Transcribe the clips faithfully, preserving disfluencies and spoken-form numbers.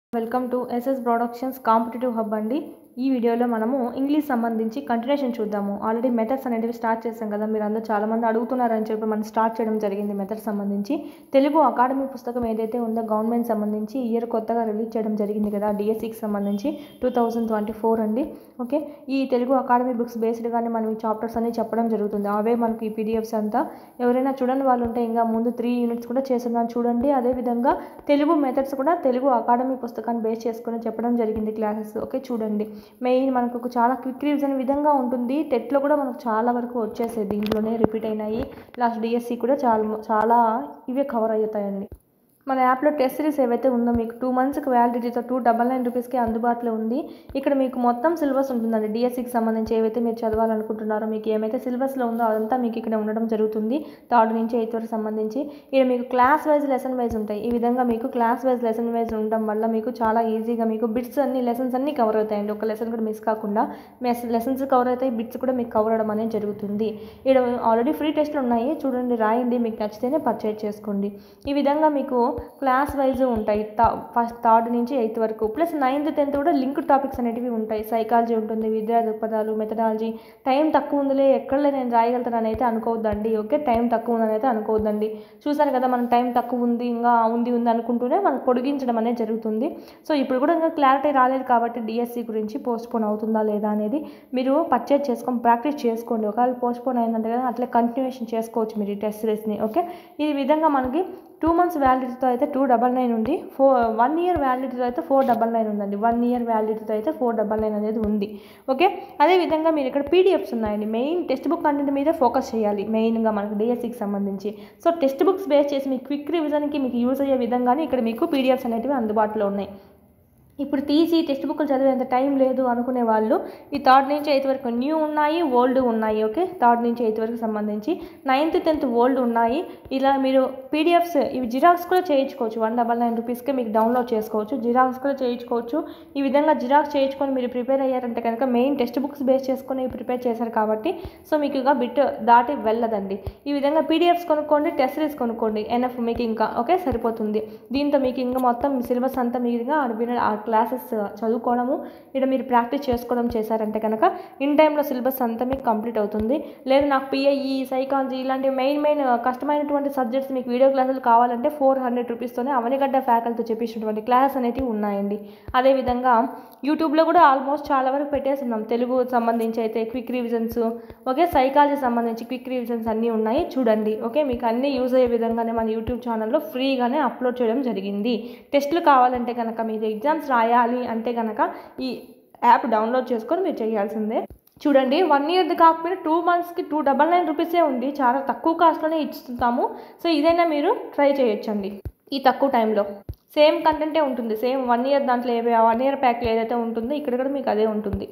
Welcome to SS productions competitive hub అండి. ఈ వీడియోలో మనము ఇంగ్లీష్ సంబంధించి కంటిన్యూషన్ చూద్దాము. ఆల్రెడీ మెథడ్స్ అనేటివి స్టార్ట్ చేసాం కదా, మీరు అందరూ చాలామంది అడుగుతున్నారని చెప్పి మనం స్టార్ట్ చేయడం జరిగింది. మెథడ్స్ సంబంధించి తెలుగు అకాడమీ పుస్తకం ఏదైతే ఉందో గవర్నమెంట్ సంబంధించి ఇయర్ కొత్తగా రిలీజ్ చేయడం జరిగింది కదా, డిఎస్సికి సంబంధించి టూ థౌజండ్ ట్వంటీ ఫోర్ అండి. ఓకే, ఈ తెలుగు అకాడమీ బుక్స్ బేస్డ్గానే మనం ఈ చాప్టర్స్ అన్ని చెప్పడం జరుగుతుంది. అవే మనకి ఈ పీడిఎఫ్స్ అంతా. ఎవరైనా చూడని వాళ్ళు ఉంటే ఇంకా ముందు త్రీ యూనిట్స్ కూడా చేస్తున్నాను చూడండి. అదేవిధంగా తెలుగు మెథడ్స్ కూడా తెలుగు అకాడమీ పుస్తకాన్ని బేస్ చేసుకుని చెప్పడం జరిగింది క్లాసెస్. ఓకే చూడండి, మెయిన్ మనకు ఒక చాలా క్విక్ రివిజన్ విధంగా ఉంటుంది. టెట్లో కూడా మనకు చాలా వరకు వచ్చేసేది, దీంట్లోనే రిపీట్ అయినాయి. లాస్ట్ డిఎస్సి కూడా చాలా చాలా ఇవే కవర్ అవుతాయండి. మన యాప్లో టెస్ట్ సిరీస్ ఏవైతే ఉందో మీకు టూ మంత్స్కి వ్యాలిడిటీతో టూ డబల్ నైన్ రూపీస్కి అందుబాటులో ఉంది. ఇక్కడ మీకు మొత్తం సిలబస్ ఉంటుందండి. డిఎస్సికి సంబంధించి ఏవైతే మీరు చదవాలనుకుంటున్నారో మీకు ఏమైతే సిలబస్లో ఉందో అదంతా మీకు ఇక్కడ ఉండడం జరుగుతుంది. థర్డ్ నుంచి ఎయిత్ వరకు సంబంధించి ఇక్కడ మీకు క్లాస్ వైజ్ లెసన్ వైజ్ ఉంటాయి. ఈ విధంగా మీకు క్లాస్ వైజ్ లెసన్ వైజ్ ఉండడం వల్ల మీకు చాలా ఈజీగా మీకు బిట్స్ అన్ని లెసన్స్ అన్నీ కవర్ అవుతాయండి. ఒక లెసన్ కూడా మిస్ కాకుండా మెస్ లెసన్స్ కవర్ అవుతాయి, బిట్స్ కూడా మీకు కవర్ అవడం అనేది జరుగుతుంది. ఇక్కడ ఆల్రెడీ ఫ్రీ టెస్ట్లు ఉన్నాయి, చూడండి, రాయండి, మీకు నచ్చితేనే పర్చేజ్ చేసుకోండి. ఈ విధంగా మీకు క్లాస్ వైజ్ ఉంటాయి. ఫస్ట్ థర్డ్ నుంచి ఎయిత్ వరకు ప్లస్ నైన్త్ టెన్త్ కూడా లింక్ టాపిక్స్ అనేటివి ఉంటాయి. సైకాలజీ ఉంటుంది, విద్యా దృక్పథాలు, మెథడాలజీ. టైం తక్కువ ఉందిలే ఎక్కడలే నేను రాయగలుగుతానని అయితే అనుకోవద్దండి. ఓకే, టైం తక్కువ ఉందని అయితే అనుకోవద్దండి. చూసారు కదా, మనం టైం తక్కువ ఉంది ఇంకా ఉంది ఉంది అనుకుంటూనే మనం పొడిగించడం అనేది జరుగుతుంది. సో ఇప్పుడు కూడా ఇంకా క్లారిటీ రాలేదు కాబట్టి డిఎస్సి గురించి పోస్ట్పోన్ అవుతుందా లేదా అనేది మీరు పర్చేజ్ చేసుకొని ప్రాక్టీస్ చేసుకోండి. ఒకవేళ పోస్ట్పోన్ అయిందంటే కదా అట్లే కంటిన్యూషన్ చేసుకోవచ్చు మీరు ఈ టెస్ట్ సిరీస్ని. ఓకే, ఈ విధంగా మనకి టూ మంత్స్ వ్యాలిడిటీతో అయితే టూ డబల్ నైన్ ఉంది. ఫోర్ వన్ ఇయర్ వ్యాలిడిటీతో అయితే ఫోర్ డబల్ నైన్ ఉందండి. వన్ ఇయర్ వ్యాలిడిటీతో అయితే ఫోర్ డబల్ నైన్ అనేది ఉంది. ఓకే, అదేవిధంగా మీరు ఇక్కడ పీడిఎఫ్స్ ఉన్నాయండి. మెయిన్ టెక్స్ట్ బుక్ కంటెంట్ మీద ఫోకస్ చేయాలి మెయిన్గా మనకు డిఎస్సికి సంబంధించి. సో టెక్స్ట్ బుక్స్ బేస్ చేసి మీకు క్విక్ రివిజన్కి మీకు యూజ్ అయ్యే విధంగానే ఇక్కడ మీకు పీడిఎఫ్స్ అనేటివి అందుబాటులో ఉన్నాయి. ఇప్పుడు తీసి టెక్స్ట్ బుక్లు చదివేంత టైం లేదు అనుకునే వాళ్ళు ఈ థర్డ్ నుంచి ఎయిత్ వరకు న్యూ ఉన్నాయి, ఓల్డ్ ఉన్నాయి. ఓకే, థర్డ్ నుంచి ఎయిత్ వరకు సంబంధించి నైన్త్ టెన్త్ ఓల్డ్ ఉన్నాయి. ఇలా మీరు పీడిఎఫ్స్ ఇవి జిరాక్స్ కూడా చేయించుకోవచ్చు. వన్ డబల్ నైన్ రూపీస్కే మీకు డౌన్లోడ్ చేసుకోవచ్చు, జిరాక్స్ కూడా చేయించుకోవచ్చు. ఈ విధంగా జిరాక్స్ చేయించుకొని మీరు ప్రిపేర్ అయ్యారంటే కనుక మెయిన్ టెక్స్ట్ బుక్స్ బేస్ చేసుకొని ప్రిపేర్ చేశారు కాబట్టి సో మీకు ఇక బిట్ దాటి వెళ్ళదండి. ఈ విధంగా పీడిఎఫ్స్ కొనుక్కోండి, టెస్ట్ సిరీస్ కొనుక్కోండి, ఎన్ఎఫ్ మీకు ఇంకా. ఓకే, సరిపోతుంది. దీంతో మీకు ఇంకా మొత్తం సిలబస్ అంతా మీరుగా విన క్లాసెస్ చదువుకోవడము ఇక్కడ మీరు ప్రాక్టీస్ చేసుకోవడం చేశారంటే కనుక ఇన్ టైంలో సిలబస్ అంతా మీకు కంప్లీట్ అవుతుంది. లేదు నాకు పిఐఈ, సైకాలజీ ఇలాంటి మెయిన్ మెయిన్ కష్టమైనటువంటి సబ్జెక్ట్స్ మీకు వీడియో క్లాసులు కావాలంటే ఫోర్ హండ్రెడ్ రూపీస్తోనే అవనిగడ్డ ఫ్యాకల్టీతో చెప్పించినటువంటి క్లాసెస్ అనేవి ఉన్నాయండి. అదేవిధంగా యూట్యూబ్లో కూడా ఆల్మోస్ట్ చాలా వరకు పెట్టేస్తున్నాం. తెలుగు సంబంధించి అయితే క్విక్ రివిజన్స్, ఓకే, సైకాలజీ సంబంధించి క్విక్ రివిజన్స్ అన్నీ ఉన్నాయి చూడండి. ఓకే, మీకు అన్నీ యూజ్ అయ్యే విధంగానే మన యూట్యూబ్ ఛానల్లో ఫ్రీగానే అప్లోడ్ చేయడం జరిగింది. టెస్టులు కావాలంటే కనుక మీరు ఎగ్జామ్స్ రాయాలి అంటే కనుక ఈ యాప్ డౌన్లోడ్ చేసుకొని మీరు చేయాల్సిందే. చూడండి, వన్ ఇయర్ది కాకపోయినా టూ మంత్స్కి టూ డబల్ నైన్ రూపీసే ఉంది. చాలా తక్కువ కాస్ట్లోనే ఇస్తున్నాము. సో ఇదైనా మీరు ట్రై చేయొచ్చండి ఈ తక్కువ టైంలో. సేమ్ కంటెంటే ఉంటుంది, సేమ్ వన్ ఇయర్ దాంట్లో ఏవే వన్ ఇయర్ ప్యాక్లో ఏదైతే ఉంటుందో ఇక్కడ కూడా మీకు అదే ఉంటుంది.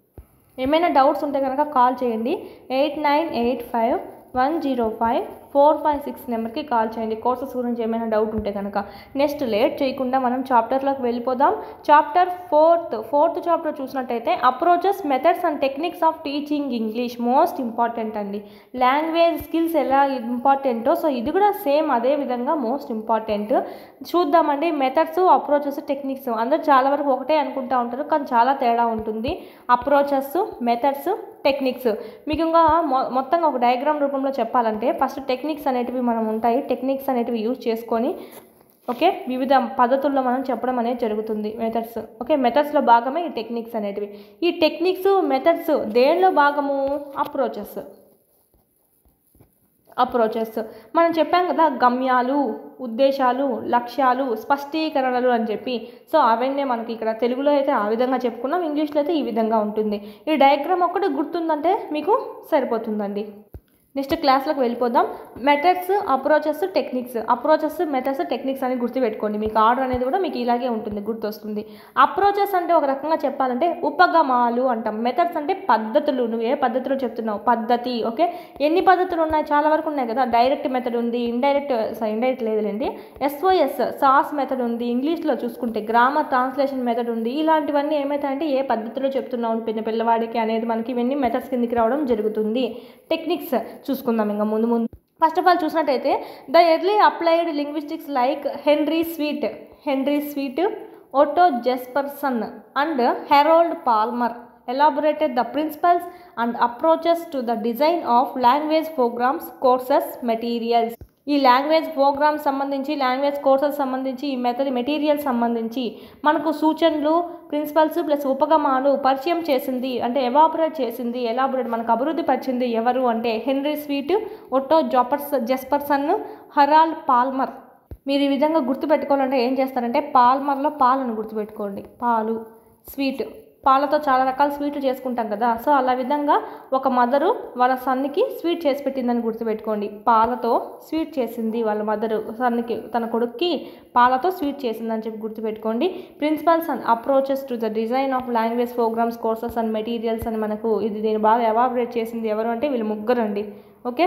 ఏమైనా డౌట్స్ ఉంటే కనుక కాల్ చేయండి. Eight nine eight five one zero five four five six నెంబర్కి కాల్ చేయండి కోర్సెస్ గురించి ఏమైనా డౌట్ ఉంటే కనుక. నెక్స్ట్ లేట్ చేయకుండా మనం చాప్టర్లోకి వెళ్ళిపోదాం. చాప్టర్ ఫోర్త్ ఫోర్త్ చాప్టర్ చూసినట్టయితే approaches, methods and techniques of teaching English. Most important అండి. లాంగ్వేజ్ స్కిల్స్ ఎలా ఇంపార్టెంటో సో ఇది కూడా సేమ్ అదే విధంగా మోస్ట్ ఇంపార్టెంట్. చూద్దామండి. మెథడ్స్, అప్రోచెస్, టెక్నిక్స్ అందరూ చాలా వరకు ఒకటే అనుకుంటూ ఉంటారు, కానీ చాలా తేడా ఉంటుంది. అప్రోచెస్, మెథడ్స్, టెక్నిక్స్ మీకు ఇంకా మొత్తంగా ఒక డయాగ్రామ్ రూపంలో చెప్పాలంటే ఫస్ట్ టెక్నిక్స్ అనేటివి మనం ఉంటాయి. టెక్నిక్స్ అనేటివి యూజ్ చేసుకొని ఓకే వివిధ పద్ధతుల్లో మనం చెప్పడం అనేది జరుగుతుంది. మెథడ్స్, ఓకే, మెథడ్స్లో భాగమే ఈ టెక్నిక్స్ అనేటివి. ఈ టెక్నిక్స్, మెథడ్స్ దేనిలో భాగము? అప్రోచెస్. అప్రోచెస్ మనం చెప్పాం కదా, గమ్యాలు, ఉద్దేశాలు, లక్ష్యాలు, స్పష్టీకరణలు అని చెప్పి. సో అవన్నీ మనకి ఇక్కడ తెలుగులో అయితే ఆ విధంగా చెప్పుకున్నాం, ఇంగ్లీష్లో అయితే ఈ విధంగా ఉంటుంది. ఈ డయాగ్రామ్ ఒక్కటి గుర్తుందంటే మీకు సరిపోతుందండి. నెక్స్ట్ క్లాస్లోకి వెళ్ళిపోదాం. Methods, approaches, techniques. Approaches, methods, techniques అని గుర్తుపెట్టుకోండి. మీకు ఆర్డర్ అనేది కూడా మీకు ఇలాగే ఉంటుంది, గుర్తొస్తుంది. అప్రోచెస్ అంటే ఒక రకంగా చెప్పాలంటే ఉపగమాలు అంటాం. మెథడ్స్ అంటే పద్ధతులు, నువ్వు ఏ పద్ధతిలో చెప్తున్నావు పద్ధతి. ఓకే, ఎన్ని పద్ధతులు ఉన్నాయి? చాలా వరకు ఉన్నాయి కదా. డైరెక్ట్ మెథడ్ ఉంది, ఇండైరెక్ట్ ఇండైరెక్ట్ లేదులేండి, ఎస్ఓఎస్ సాస్ మెథడ్ ఉంది. ఇంగ్లీష్లో చూసుకుంటే గ్రామర్ ట్రాన్స్లేషన్ మెథడ్ ఉంది. ఇలాంటివన్నీ ఏమవుతాయంటే ఏ పద్ధతిలో చెప్తున్నావు పిన్న పిల్లవాడికి అనేది మనకి ఇవన్నీ మెథడ్స్ కిందికి రావడం జరుగుతుంది. టెక్నిక్స్ చూసుకుందాం ఇంకా ముందు ముందు. ఫస్ట్ ఆఫ్ ఆల్ చూసినట్టయితే the early applied linguistics like Henry Sweet Henry Sweet Otto Jesperson and Harold Palmer elaborated the principles and approaches to the design of language programs, courses, materials. ఈ language program సంబంధించి language courses సంబంధించి ఈ method material సంబంధించి మనకు సూచనలు principles plus ఉపగమాలు పరిచయం చేసింది అంటే ఎవాబరేట్ చేసింది ఎలాబరేట్ మనకు అభివృద్ధి పరిచింది ఎవరు అంటే Henry Sweet, Otto Jaspers Jespersen, Harold Palmer. మీరు ఈ విధంగా గుర్తుపెట్టుకోవాలంటే ఏం చేస్తారంటే పాల్మర్లో పాలను గుర్తుపెట్టుకోండి. పాలు స్వీట్, పాలతో చాలా రకాల స్వీట్లు చేసుకుంటాం కదా, సో అలా విధంగా ఒక మదరు వాళ్ళ సన్నికి స్వీట్ చేసి పెట్టిందని గుర్తుపెట్టుకోండి. పాలతో స్వీట్ చేసింది వాళ్ళ మదరు సన్నికి, తన కొడుక్కి పాలతో స్వీట్ చేసిందని చెప్పి గుర్తుపెట్టుకోండి. Principles and approaches to the design of language programs, courses and materials అని మనకు ఇది నేను బాగా ఎవాబరేట్ చేసింది ఎవరు అంటే వీళ్ళు ముగ్గురు అండి. Okay,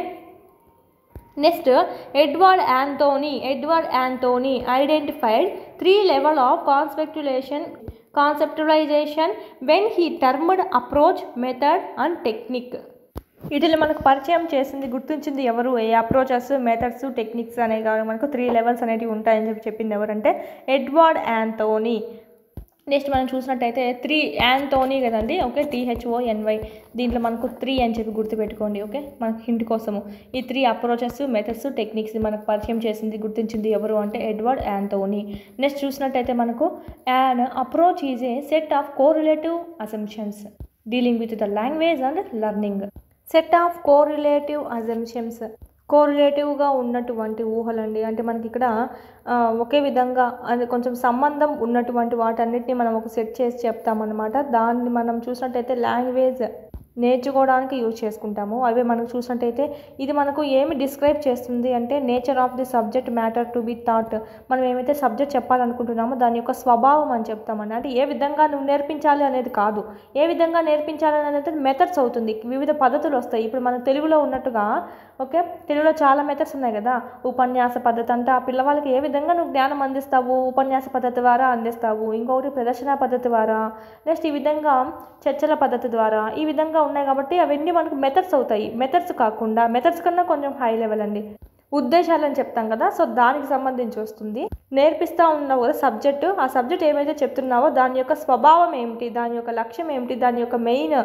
next Edward Anthony Edward Anthony identified three level of conceptualisation conceptualisation when he termed approach, method and technique. వీటిని మనకు పరిచయం చేసింది గుర్తించింది ఎవరు, ఏ అప్రోచెస్, మెథడ్స్, టెక్నిక్స్ అనేవి మనకు త్రీ లెవెల్స్ అనేవి ఉంటాయని చెప్పి చెప్పింది ఎవరంటే ఎడ్వర్డ్ యాంథోనీ. నెక్స్ట్ మనం చూసినట్టయితే త్రీ యాంథోనీ కదండి. ఓకే, టీహెచ్ఓఎన్వై దీంట్లో మనకు త్రీ అని చెప్పి గుర్తుపెట్టుకోండి. ఓకే, మనకు హింట్ కోసము ఈ త్రీ అప్రోచెస్, మెథడ్స్, టెక్నిక్స్ మనకు పరిచయం చేసింది గుర్తించింది ఎవరు అంటే ఎడ్వర్డ్ యాంథోనీ. నెక్స్ట్ చూసినట్టయితే మనకు an approach is a set of correlative assumptions dealing with the language and learning. Set of correlative assumptions కోరిలేటివ్గా ఉన్నటువంటి ఊహలండి. అంటే మనకి ఇక్కడ ఒకే విధంగా అది కొంచెం సంబంధం ఉన్నటువంటి వాటన్నిటిని మనం ఒక సెట్ చేసి చెప్తామన్నమాట. దాన్ని మనం చూసినట్టయితే లాంగ్వేజ్ నేర్చుకోవడానికి యూజ్ చేసుకుంటాము. అవే మనకు చూసినట్టయితే ఇది మనకు ఏమి డిస్క్రైబ్ చేస్తుంది అంటే nature of the subject matter to be taught. మనం ఏమైతే సబ్జెక్ట్ చెప్పాలనుకుంటున్నామో దాని యొక్క స్వభావం అని చెప్తామని. అంటే ఏ విధంగా నువ్వు నేర్పించాలి అనేది కాదు, ఏ విధంగా నేర్పించాలి అనేది మెథడ్స్ అవుతుంది. వివిధ పద్ధతులు వస్తాయి. ఇప్పుడు మన తెలుగులో ఉన్నట్టుగా ఓకే, తెలుగులో చాలా మెథడ్స్ ఉన్నాయి కదా. ఉపన్యాస పద్ధతి అంటే ఆ పిల్లవాళ్ళకి ఏ విధంగా నువ్వు జ్ఞానం అందిస్తావు, ఉపన్యాస పద్ధతి ద్వారా అందిస్తావు. ఇంకొకటి ప్రదర్శన పద్ధతి ద్వారా, నెక్స్ట్ ఈ విధంగా చర్చల పద్ధతి ద్వారా, ఈ విధంగా ఉన్నాయి కాబట్టి అవన్నీ మనకు మెథడ్స్ అవుతాయి. మెథడ్స్ కాకుండా మెథడ్స్ కన్నా కొంచెం హై లెవెల్ అండి ఉద్దేశాలని చెప్తాం కదా, సో దానికి సంబంధించి వస్తుంది. నేర్పిస్తూ ఉన్నావు కదా సబ్జెక్టు, ఆ సబ్జెక్ట్ ఏమైతే చెప్తున్నావో దాని యొక్క స్వభావం ఏమిటి, దాని యొక్క లక్ష్యం ఏమిటి, దాని యొక్క మెయిన్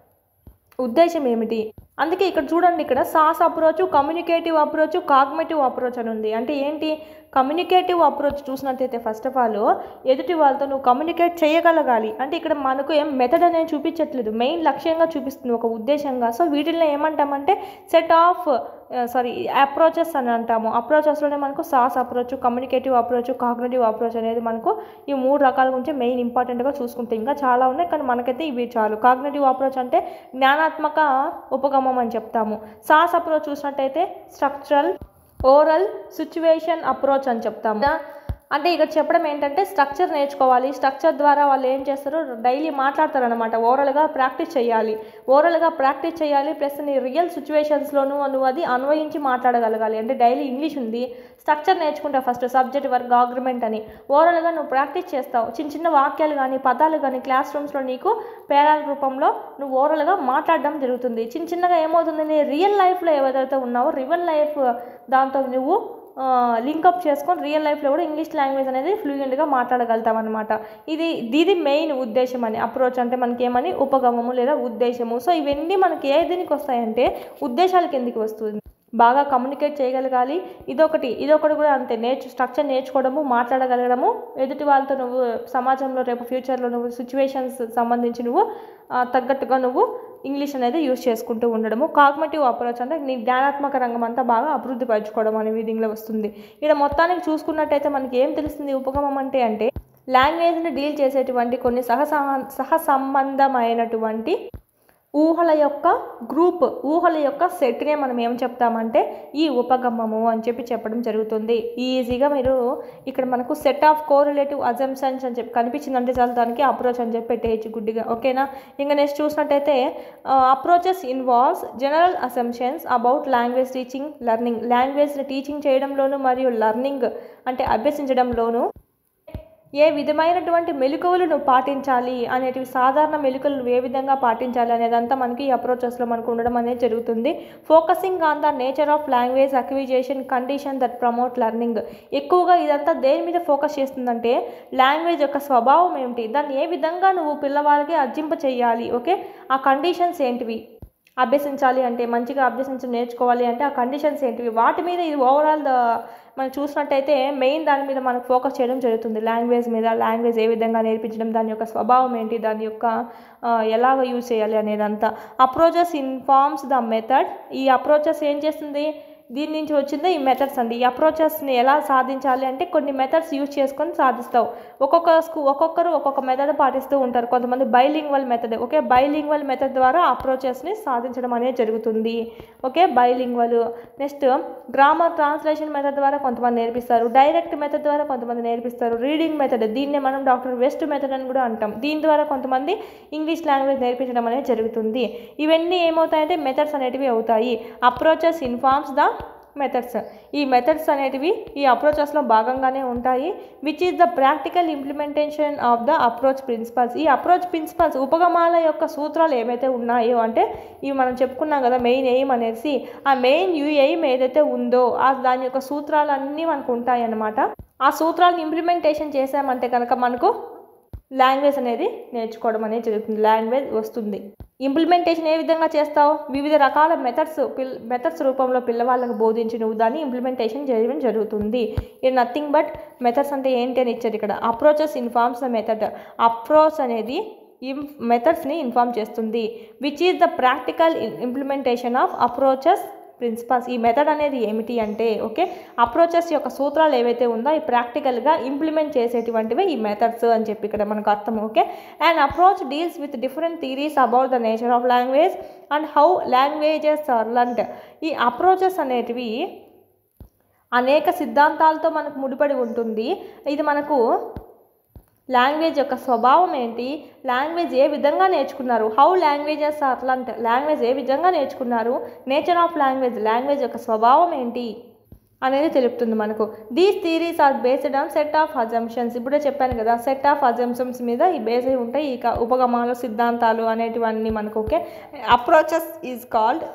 ఉద్దేశం ఏమిటి. అందుకే ఇక్కడ చూడండి, ఇక్కడ SOS approach, communicative approach, cognitive approach అని ఉంది. అంటే ఏంటి, కమ్యూనికేటివ్ అప్రోచ్ చూసినట్టయితే ఫస్ట్ ఆఫ్ ఆల్ ఎదుటి వాళ్ళతో నువ్వు కమ్యూనికేట్ చేయగలగాలి. అంటే ఇక్కడ మనకు ఏం మెథడ్ అనేది చూపించట్లేదు, మెయిన్ లక్ష్యంగా చూపిస్తుంది, ఒక ఉద్దేశంగా. సో వీటిల్లో ఏమంటామంటే సెట్ ఆఫ్ సారీ అప్రోచెస్ అని అంటాము. అప్రోచెస్లోనే మనకు SOS approach, communicative approach, cognitive approach అనేది మనకు ఈ మూడు రకాల గురించి మెయిన్ ఇంపార్టెంట్గా చూసుకుంటే ఇంకా చాలా ఉన్నాయి, కానీ మనకైతే ఇవి చాలు. కాగ్నిటివ్ అప్రోచ్ అంటే జ్ఞానాత్మక ఉపగమం అని చెప్తాము. సాస్ అప్రోచ్ చూసినట్టయితే స్ట్రక్చరల్, ఓరల్, సిచ్యువేషన్ అప్రోచ్ అని చెప్తాము. అంటే ఇక్కడ చెప్పడం ఏంటంటే స్ట్రక్చర్ నేర్చుకోవాలి, స్ట్రక్చర్ ద్వారా వాళ్ళు ఏం చేస్తారు డైలీ మాట్లాడతారు అనమాట. ఓరల్గా ప్రాక్టీస్ చేయాలి, ఓరల్గా ప్రాక్టీస్ చేయాలి ప్లస్ నీ రియల్ సిచ్యువేషన్స్లోనూ నువ్వు అది అన్వయించి మాట్లాడగలగాలి. అంటే డైలీ ఇంగ్లీష్ ఉంది, స్ట్రక్చర్ నేర్చుకుంటావు ఫస్ట్, సబ్జెక్ట్ వర్క్ ఆర్గ్యుమెంట్ అని. ఓరల్గా నువ్వు ప్రాక్టీస్ చేస్తావు, చిన్న చిన్న వాక్యాలు కానీ పదాలు కానీ క్లాస్ రూమ్స్లో నీకు పేరాల రూపంలో నువ్వు ఓరల్గా మాట్లాడడం జరుగుతుంది. చిన్న చిన్నగా ఏమవుతుంది, నీ రియల్ లైఫ్లో ఏదైతే ఉన్నావో రియల్ లైఫ్ దాంతో నువ్వు లింకప్ చేసుకొని రియల్ లైఫ్లో కూడా ఇంగ్లీష్ లాంగ్వేజ్ అనేది ఫ్లూయెంట్గా మాట్లాడగలుగుతాం అనమాట. ఇది దీని మెయిన్ ఉద్దేశం అని. అప్రోచ్ అంటే మనకి ఏమని ఉపగమము లేదా ఉద్దేశము. సో ఇవన్నీ మనకి ఏ దీనికి వస్తాయంటే ఉద్దేశాల కిందికి వస్తుంది. బాగా కమ్యూనికేట్ చేయగలగాలి, ఇదొకటి ఇదొకటి కూడా అంతే. నేర్చు స్ట్రక్చర్ నేర్చుకోవడము, మాట్లాడగలగడము, ఎదుటి వాళ్ళతో నువ్వు సమాజంలో రేపు ఫ్యూచర్లో నువ్వు సిచ్యువేషన్స్ సంబంధించి నువ్వు తగ్గట్టుగా నువ్వు ఇంగ్లీష్ అనేది యూజ్ చేసుకుంటూ ఉండడము. కాగ్నిటివ్ అప్రోచ్ అంటే నీ జ్ఞానాత్మక రంగం అంతా బాగా అభివృద్ధి పరచుకోవడం అనే విధంగా వస్తుంది. ఇక్కడ మొత్తానికి చూసుకున్నట్టయితే మనకి ఏం తెలుస్తుంది ఉపగమం అంటే అంటే లాంగ్వేజ్ని డీల్ చేసేటువంటి కొన్ని సహ సహ సంబంధమైనటువంటి ఊహల యొక్క గ్రూప్, ఊహల యొక్క సెట్నే మనం ఏం చెప్తామంటే ఈ ఉపగమము అని చెప్పి చెప్పడం జరుగుతుంది. ఈజీగా మీరు ఇక్కడ మనకు సెట్ ఆఫ్ కోరిలేటివ్ అజంప్షన్స్ అని చెప్పి కనిపించిందంటే చాలు దానికి అప్రోచ్ అని చెప్పి పెట్టేయచ్చు గుడ్డిగా. ఓకేనా, ఇంకా నెక్స్ట్ చూసినట్టయితే approaches involves general assumptions about language teaching, learning. లాంగ్వేజ్ని టీచింగ్ చేయడంలోను మరియు లెర్నింగ్ అంటే అభ్యసించడంలోను ఏ విధమైనటువంటి మెలకువలు నువ్వు పాటించాలి అనేటివి, సాధారణ మెలకువలు నువ్వు ఏ విధంగా పాటించాలి అనేదంతా మనకి ఈ అప్రోచెస్లో మనకు ఉండడం అనేది జరుగుతుంది. Focusing on the nature of language acquisition condition that promote learning. ఎక్కువగా ఇదంతా దేని మీద ఫోకస్ చేస్తుందంటే లాంగ్వేజ్ యొక్క స్వభావం ఏమిటి, దాన్ని ఏ విధంగా నువ్వు పిల్లవాళ్ళకి అర్జింప చేయాలి, ఓకే, ఆ కండిషన్స్ ఏంటివి, అభ్యసించాలి అంటే మంచిగా అభ్యసించి నేర్చుకోవాలి అంటే ఆ కండిషన్స్ ఏంటివి, వాటి మీద ఇది ఓవరాల్ ద మనం చూసినట్టయితే మెయిన్ దాని మీద మనకు ఫోకస్ చేయడం జరుగుతుంది. లాంగ్వేజ్ మీద, లాంగ్వేజ్ ఏ విధంగా నేర్పించడం, దాని యొక్క స్వభావం ఏంటి, దాని యొక్క ఎలాగ యూజ్ చేయాలి అనేదంతా. Approaches informs the method. ఈ అప్రోచెస్ ఏం చేస్తుంది, దీని నుంచి వచ్చిందే ఈ మెథడ్స్ అండి. ఈ అప్రోచెస్ని ఎలా సాధించాలి అంటే కొన్ని మెథడ్స్ యూజ్ చేసుకొని సాధిస్తావు. ఒక్కొక్క స్కూ ఒక్కొక్కరు ఒక్కొక్క మెథడ్ పాటిస్తూ ఉంటారు. కొంతమంది bilingual method, okay, bilingual method ద్వారా అప్రోచెస్ని సాధించడం అనేది జరుగుతుంది. Okay, bilingual. Next grammar translation method ద్వారా కొంతమంది నేర్పిస్తారు. డైరెక్ట్ మెథడ్ ద్వారా కొంతమంది నేర్పిస్తారు. రీడింగ్ మెథడ్, దీన్నే మనం డాక్టర్ వెస్ట్ మెథడ్ అని కూడా అంటాం. దీని ద్వారా కొంతమంది ఇంగ్లీష్ లాంగ్వేజ్ నేర్పించడం అనేది జరుగుతుంది. ఇవన్నీ ఏమవుతాయంటే మెథడ్స్ అనేటివి అవుతాయి. Approaches informs the methods. ఈ మెథడ్స్ అనేటివి ఈ అప్రోచెస్లో భాగంగానే ఉంటాయి. Which is the practical implementation of the approach principles. ఈ అప్రోచ్ ప్రిన్సిపల్స్ ఉపగమాల యొక్క సూత్రాలు ఏవైతే ఉన్నాయో, అంటే ఇవి మనం చెప్పుకున్నాం కదా మెయిన్ ఎయిమ్ అనేసి, ఆ మెయిన్ యూ ఎయిమ్ ఏదైతే ఉందో ఆ దాని యొక్క సూత్రాలన్నీ మనకు ఉంటాయి అన్నమాట. ఆ సూత్రాలను ఇంప్లిమెంటేషన్ చేసామంటే కనుక మనకు లాంగ్వేజ్ అనేది నేర్చుకోవడం అనేది జరుగుతుంది, లాంగ్వేజ్ వస్తుంది. ఇంప్లిమెంటేషన్ ఏ విధంగా చేస్తావు, వివిధ రకాల మెథడ్స్ పిల్ మెథడ్స్ రూపంలో పిల్లవాళ్ళకు బోధించి నువ్వు దాన్ని ఇంప్లిమెంటేషన్ చేయడం జరుగుతుంది. ఇది నథింగ్ బట్ మెథడ్స్ అంటే ఏంటి అని ఇచ్చారు ఇక్కడ. Approaches informs the method. Approach అనేది ఈ మెథడ్స్ని ఇన్ఫార్మ్ చేస్తుంది. Which is the practical implementation of approaches principles. ఈ మెథడ్ అనేది ఏమిటి అంటే, ఓకే, అప్రోచెస్ యొక్క సూత్రాలు ఏవైతే ఉందో ఈ ప్రాక్టికల్గా ఇంప్లిమెంట్ చేసేటువంటివి ఈ మెథడ్స్ అని చెప్పి ఇక్కడ మనకు అర్థం. Okay, and approach deals with different theories about the nature of language and how languages are learned. ఈ అప్రోచెస్ అనేటివి అనేక సిద్ధాంతాలతో మనకు ముడిపడి ఉంటుంది. ఇది మనకు లాంగ్వేజ్ యొక్క స్వభావం ఏంటి, లాంగ్వేజ్ ఏ విధంగా నేర్చుకున్నారు, how languages are learned, language ఏ విధంగా నేర్చుకున్నారు, నేచర్ ఆఫ్ లాంగ్వేజ్, లాంగ్వేజ్ యొక్క స్వభావం ఏంటి అనేది తెలుపుతుంది మనకు. These theories are based on set of assumptions. ఇప్పుడే చెప్పాను కదా, సెట్ ఆఫ్ అజంప్షన్స్ మీద ఈ బేస్ అయి ఉంటాయి ఈ ఉపగమాలు, సిద్ధాంతాలు అనేటివన్నీ మనకు. Okay, approaches is called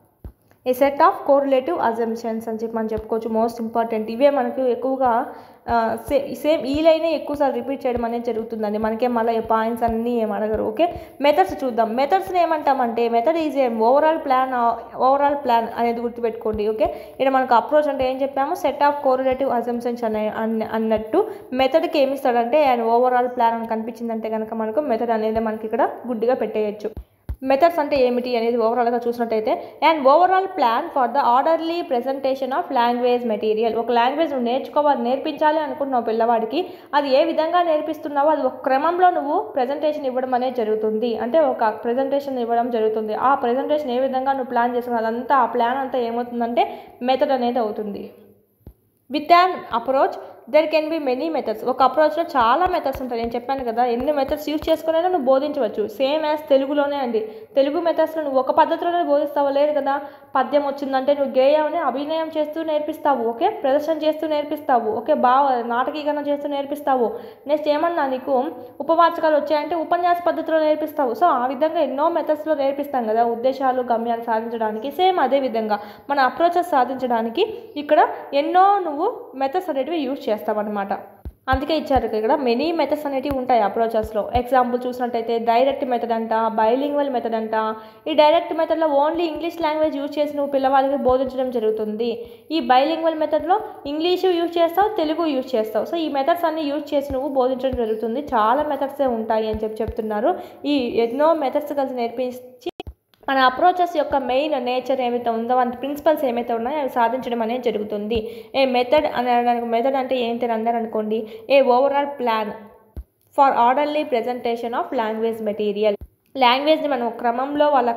a set of correlative assumptions అని చెప్పి మనం చెప్పుకోవచ్చు. మోస్ట్ ఇంపార్టెంట్ ఇవే మనకు ఎక్కువగా సే సేమ్ ఈ లైనే ఎక్కువసార్లు రిపీట్ చేయడం అనేది జరుగుతుందండి. మనకేం మళ్ళీ పాయింట్స్ అన్నీ ఏం అడగరు. ఓకే, మెథడ్స్ చూద్దాం. మెథడ్స్ని ఏమంటామంటే method is a overall plan, overall plan అనేది గుర్తుపెట్టుకోండి. ఓకే, ఇక్కడ మనకు అప్రోచ్ అంటే ఏం చెప్పాము, సెట్ ఆఫ్ కోరిలేటివ్ అజంప్షన్స్ అనే అన్నట్టు మెథడ్కి ఏమి ఇస్తాడంటే అండ్ ఓవరాల్ ప్లాన్ అని కనిపించిందంటే కనుక మనకు మెథడ్ అనేది మనకి ఇక్కడ గుడ్డిగా పెట్టేయచ్చు. మెథడ్స్ అంటే ఏమిటి అనేది ఓవరాల్గా చూసినట్టయితే and overall plan for the orderly presentation of language material. ఒక లాంగ్వేజ్ నువ్వు నేర్చుకోవాలి, నేర్పించాలి అనుకుంటున్నావు పిల్లవాడికి, అది ఏ విధంగా నేర్పిస్తున్నావో అది ఒక క్రమంలో నువ్వు ప్రజెంటేషన్ ఇవ్వడం అనేది జరుగుతుంది. అంటే ఒక ప్రజెంటేషన్ ఇవ్వడం జరుగుతుంది. ఆ ప్రజెంటేషన్ ఏ విధంగా నువ్వు ప్లాన్ చేసుకున్నావు అదంతా ఆ ప్లాన్ అంతా ఏమవుతుందంటే మెథడ్ అనేది అవుతుంది. With an approach there can be many methods. ఒక అప్రోచ్లో చాలా మెథడ్స్ ఉంటాయి. నేను చెప్పాను కదా, ఎన్ని మెథడ్స్ యూజ్ చేసుకునైనా నువ్వు బోధించవచ్చు. సేమ్ యాజ్ తెలుగులోనే అండి. తెలుగు మెథడ్స్లో నువ్వు ఒక పద్ధతిలోనే బోధిస్తావు, లేదు కదా పద్యం వచ్చిందంటే నువ్వు గేయాన్ని అభినయం చేస్తూ నేర్పిస్తావు. ఓకే, ప్రదర్శన చేస్తూ నేర్పిస్తావు. ఓకే, భావ నాటకీకరణ చేస్తూ నేర్పిస్తావు. నెక్స్ట్ ఏమన్నా నీకు ఉపవాచకాలు వచ్చాయంటే ఉపన్యాస పద్ధతిలో నేర్పిస్తావు. సో ఆ విధంగా ఎన్నో మెథడ్స్లో నేర్పిస్తాం కదా ఉద్దేశాలు, గమ్యాలు సాధించడానికి. సేమ్ అదే విధంగా మన అప్రోచెస్ సాధించడానికి ఇక్కడ ఎన్నో నువ్వు మెథడ్స్ అనేటివి యూజ్ చేస్తావన్నమాట. అందుకే ఇచ్చారు ఇక్కడ మెనీ మెథడ్స్ అనేటివి ఉంటాయి అప్రోచెస్లో. ఎగ్జాంపుల్ చూసినట్టయితే డైరెక్ట్ మెథడ్ అంట, బైలింగ్వల్ మెథడ్ అంట. ఈ డైరెక్ట్ మెథడ్లో ఓన్లీ ఇంగ్లీష్ లాంగ్వేజ్ యూజ్ చేసి నువ్వు పిల్లవాళ్ళకి బోధించడం జరుగుతుంది. ఈ బైలింగ్వల్ మెథడ్లో ఇంగ్లీషు యూజ్ చేస్తావు, తెలుగు యూజ్ చేస్తావు. సో ఈ మెథడ్స్ అన్ని యూజ్ చేసి నువ్వు బోధించడం జరుగుతుంది. చాలా మెథడ్సే ఉంటాయి అని చెప్పి చెప్తున్నారు. ఈ ఎన్నో మెథడ్స్ కలిసి నేర్పించి మన అప్రోచెస్ యొక్క మెయిన్ నేచర్ ఏమైతే ఉందో అంత ప్రిన్సిపల్స్ ఏమైతే ఉన్నాయో అవి సాధించడం అనేది జరుగుతుంది. ఏ మెథడ్ అనడానికి మెథడ్ అంటే ఏంటి అని అన్నారు అనుకోండి, a overall plan for orderly presentation of language material. లాంగ్వేజ్ని మనం క్రమంలో వాళ్ళకు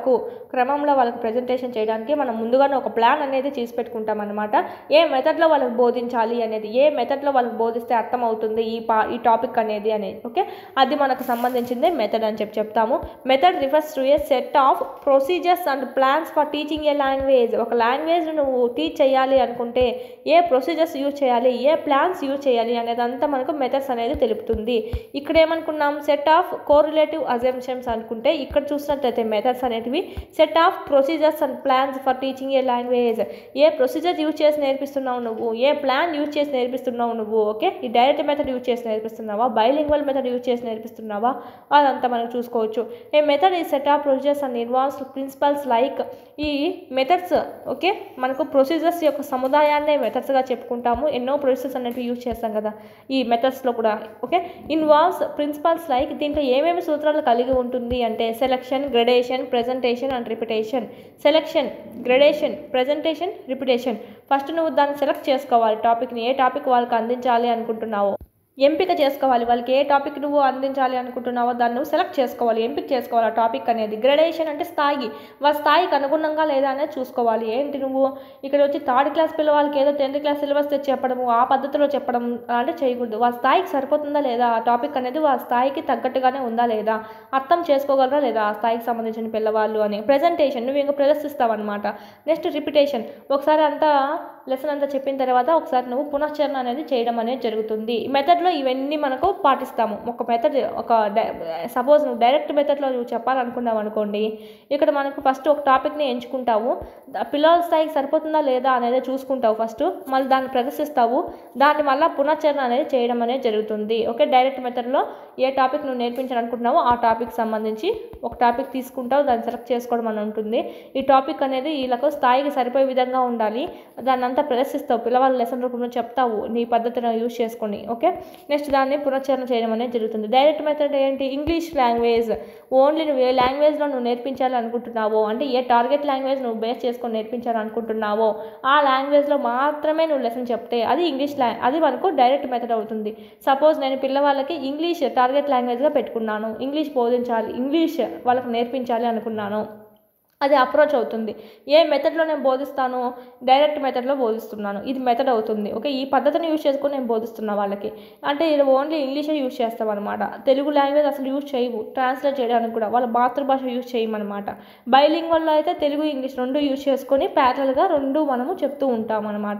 క్రమంలో వాళ్ళకి ప్రజెంటేషన్ చేయడానికి మనం ముందుగానే ఒక ప్లాన్ అనేది చేసి పెట్టుకుంటాం అనమాట. ఏ మెథడ్లో వాళ్ళకి బోధించాలి అనేది, ఏ మెథడ్లో వాళ్ళకి బోధిస్తే అర్థమవుతుంది ఈ పా ఈ టాపిక్ అనేది అనేది ఓకే, అది మనకు సంబంధించిందే మెథడ్ అని చెప్పి చెప్తాము. Method refers to a set of procedures and plans for teaching a language. ఒక లాంగ్వేజ్ నువ్వు టీచ్ చేయాలి అనుకుంటే ఏ ప్రొసీజర్స్ యూజ్ చేయాలి, ఏ ప్లాన్స్ యూజ్ చేయాలి అనేదంతా మనకు మెథడ్స్ అనేది తెలుపుతుంది. ఇక్కడ ఏమనుకున్నాం, సెట్ ఆఫ్ కోరిలేటివ్ అజంప్షన్స్ అనుకుంటే ఇక్కడ చూసినట్లయితే మెథడ్స్ అనేటివి set of procedures and plans for teaching a language. ఏ ప్రొసీజర్ యూజ్ చేసి నేర్పిస్తున్నావు నువ్వు, ఏ ప్లాన్ యూజ్ చేసి నేర్పిస్తున్నావు నువ్వు, ఓకే, ఈ డైరెక్ట్ మెథడ్ యూజ్ చేసి నేర్పిస్తున్నావా, బైలింగ్వల్ మెథడ్ యూజ్ చేసి నేర్పిస్తున్నావా, అదంతా మనం చూసుకోవచ్చు. ఏ మెథడ్ ఈ set of procedures and involves principles like. ఈ మెథడ్స్ ఓకే మనకు ప్రొసీజర్స్ యొక్క సముదాయాన్నే మెథడ్స్గా చెప్పుకుంటాము. ఎన్నో ప్రొసీజర్స్ అనేవి యూజ్ చేస్తాం కదా ఈ మెథడ్స్లో కూడా ఓకే. ఇన్వాల్వ్స్ ప్రిన్సిపల్స్ లైక్, దీంట్లో ఏమేమి సూత్రాలు కలిగి ఉంటుంది అంటే selection, gradation, presentation and repetition. Selection, gradation, presentation, repetition. First నువ్వు దాన్ని సెలెక్ట్ చేసుకోవాలి, టాపిక్ని ఏ టాపిక్ వాళ్ళకి అందించాలి అనుకుంటున్నావో ఎంపిక చేసుకోవాలి. వాళ్ళకి ఏ టాపిక్ నువ్వు అందించాలి అనుకుంటున్నావో దాన్ని నువ్వు సెలెక్ట్ చేసుకోవాలి, ఎంపిక చేసుకోవాలి ఆ టాపిక్ అనేది. గ్రెడేషన్ అంటే స్థాయి, వాళ్ళ స్థాయికి అనుగుణంగా లేదా అనేది చూసుకోవాలి. ఏంటి నువ్వు ఇక్కడ వచ్చి థర్డ్ క్లాస్ పిల్లవాళ్ళకి ఏదో టెన్త్ క్లాస్ సిలబస్ తెచ్చి చెప్పడము, ఆ పద్ధతిలో చెప్పడం అంటే చేయకూడదు. వాళ్ళ స్థాయికి సరిపోతుందా లేదా ఆ టాపిక్ అనేది, వాళ్ళ స్థాయికి తగ్గట్టుగానే ఉందా లేదా, అర్థం చేసుకోగలరా లేదా ఆ స్థాయికి సంబంధించిన పిల్లవాళ్ళు అని. ప్రెజెంటేషన్ నువ్వు ఇంకా ప్రదర్శిస్తావు అనమాట. నెక్స్ట్ రిపిటేషన్, ఒకసారి అంతా లెసన్ అంతా చెప్పిన తర్వాత ఒకసారి నువ్వు పునశ్చరణ అనేది చేయడం అనేది జరుగుతుంది. ఈ మెథడ్లో ఇవన్నీ మనకు పాటిస్తాము. ఒక మెథడ్ ఒక సపోజ్ నువ్వు డైరెక్ట్ మెథడ్లో నువ్వు చెప్పాలనుకున్నావు అనుకోండి, ఇక్కడ మనకు ఫస్ట్ ఒక టాపిక్ని ఎంచుకుంటావు, పిల్లల స్థాయికి సరిపోతుందా లేదా అనేది చూసుకుంటావు ఫస్ట్, మళ్ళీ దాన్ని ప్రదర్శిస్తావు, దాన్ని మళ్ళీ పునశ్చరణ అనేది చేయడం అనేది జరుగుతుంది. ఓకే, డైరెక్ట్ మెథడ్లో ఏ టాపిక్ నువ్వు నేర్పించాలనుకుంటున్నావో ఆ టాపిక్ సంబంధించి ఒక టాపిక్ తీసుకుంటావు, దాన్ని సెలెక్ట్ చేసుకోవడం అని ఉంటుంది. ఈ టాపిక్ అనేది వీళ్ళకు స్థాయికి సరిపోయే విధంగా ఉండాలి, దాన్ని అంతా ప్రదర్శిస్తావు, పిల్లవాళ్ళ లెసన్ రూపంలో చెప్తావు నీ పద్ధతిని యూజ్ చేసుకొని. ఓకే, నెక్స్ట్ దాన్ని పునశ్చరణ చేయడం అనేది జరుగుతుంది. డైరెక్ట్ మెథడ్ ఏంటి, ఇంగ్లీష్ లాంగ్వేజ్. ఓన్లీ నువ్వు ఏ లాంగ్వేజ్లో నువ్వు నేర్పించాలి అనుకుంటున్నావో అంటే ఏ టార్గెట్ లాంగ్వేజ్ నువ్వు బేస్ చేసుకొని నేర్పించాలి అనుకుంటున్నావో ఆ లాంగ్వేజ్లో మాత్రమే నువ్వు లెసన్ చెప్తే అది ఇంగ్లీష్ లా అది మనకు డైరెక్ట్ మెథడ్ అవుతుంది. సపోజ్ నేను పిల్లవాళ్ళకి ఇంగ్లీష్ టార్గెట్ లాంగ్వేజ్గా పెట్టుకున్నాను, ఇంగ్లీష్ బోధించాలి, ఇంగ్లీష్ వాళ్ళకి నేర్పించాలి అనుకున్నాను, అది అప్రోచ్ అవుతుంది. ఏ మెథడ్లో నేను బోధిస్తాను, డైరెక్ట్ మెథడ్లో బోధిస్తున్నాను, ఇది మెథడ్ అవుతుంది. ఓకే, ఈ పద్ధతిని యూజ్ చేసుకొని నేను బోధిస్తున్నా వాళ్ళకి అంటే ఇది ఓన్లీ ఇంగ్లీషే యూజ్ చేస్తాం అనమాట. తెలుగు లాంగ్వేజ్ అసలు యూజ్ చేయవు, ట్రాన్స్లేట్ చేయడానికి కూడా వాళ్ళ మాతృభాష యూజ్ చేయమన్నమాట. బైలింగ్వల్లో అయితే తెలుగు ఇంగ్లీష్ రెండు యూజ్ చేసుకొని ప్యారలల్గా రెండు మనము చెప్తూ ఉంటాం అనమాట.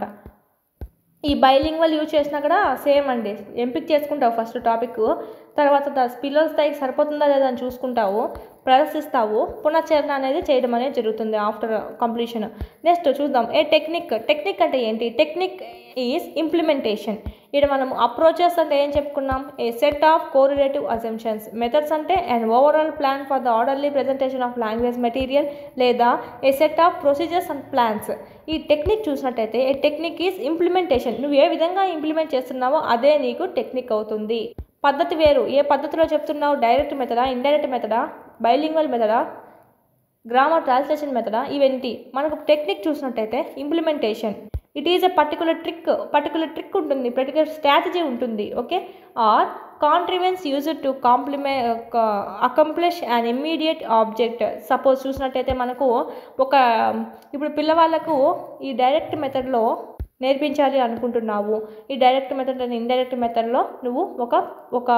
ఈ బైలింగ్వల్ యూజ్ చేసినా కూడా సేమ్ అండి, ఎంపిక చేసుకుంటావు ఫస్ట్ టాపిక్, తర్వాత పిల్లల స్థాయికి సరిపోతుందా లేదా అని చూసుకుంటావు, ప్రదర్శిస్తావు, పునశ్చరణ అనేది చేయడం అనేది జరుగుతుంది ఆఫ్టర్ కంప్లీషన్. నెక్స్ట్ చూద్దాం ఏ టెక్నిక్. టెక్నిక్ అంటే ఏంటి, టెక్నిక్ ఈజ్ ఇంప్లిమెంటేషన్. ఇక్కడ మనం అప్రోచెస్ అంటే ఏం చెప్పుకున్నాం, a set of correlative assumptions. Methods అంటే an overall plan for the orderly presentation of language material లేదా a set of procedures and plans. ఈ టెక్నిక్ చూసినట్టయితే ఏ టెక్నిక్ ఈజ్ ఇంప్లిమెంటేషన్. నువ్వు ఏ విధంగా ఇంప్లిమెంట్ చేస్తున్నావో అదే నీకు టెక్నిక్ అవుతుంది. పద్ధతి వేరు, ఏ పద్ధతిలో చెప్తున్నావు, డైరెక్ట్ మెథడా, ఇండైరెక్ట్ మెథడా, బైలింగ్వల్ మెథడా, గ్రామర్ ట్రాన్స్లేషన్ మెథడా, ఇవేంటి. మనకు టెక్నిక్ చూసినట్టయితే implementation it is a particular trick, particular trick ఉంటుంది, పర్టికులర్ స్ట్రాటజీ ఉంటుంది. Okay, or contrivance used to complement accomplish and immediate object. Suppose చూసినట్టయితే మనకు ఒక ఇప్పుడు పిల్లవాళ్ళకు ఈ డైరెక్ట్ మెథడ్లో నేర్పించాలి అనుకుంటున్నావు, ఈ డైరెక్ట్ మెథడ్ అండ్ ఇండైరెక్ట్ మెథడ్లో నువ్వు ఒక ఒక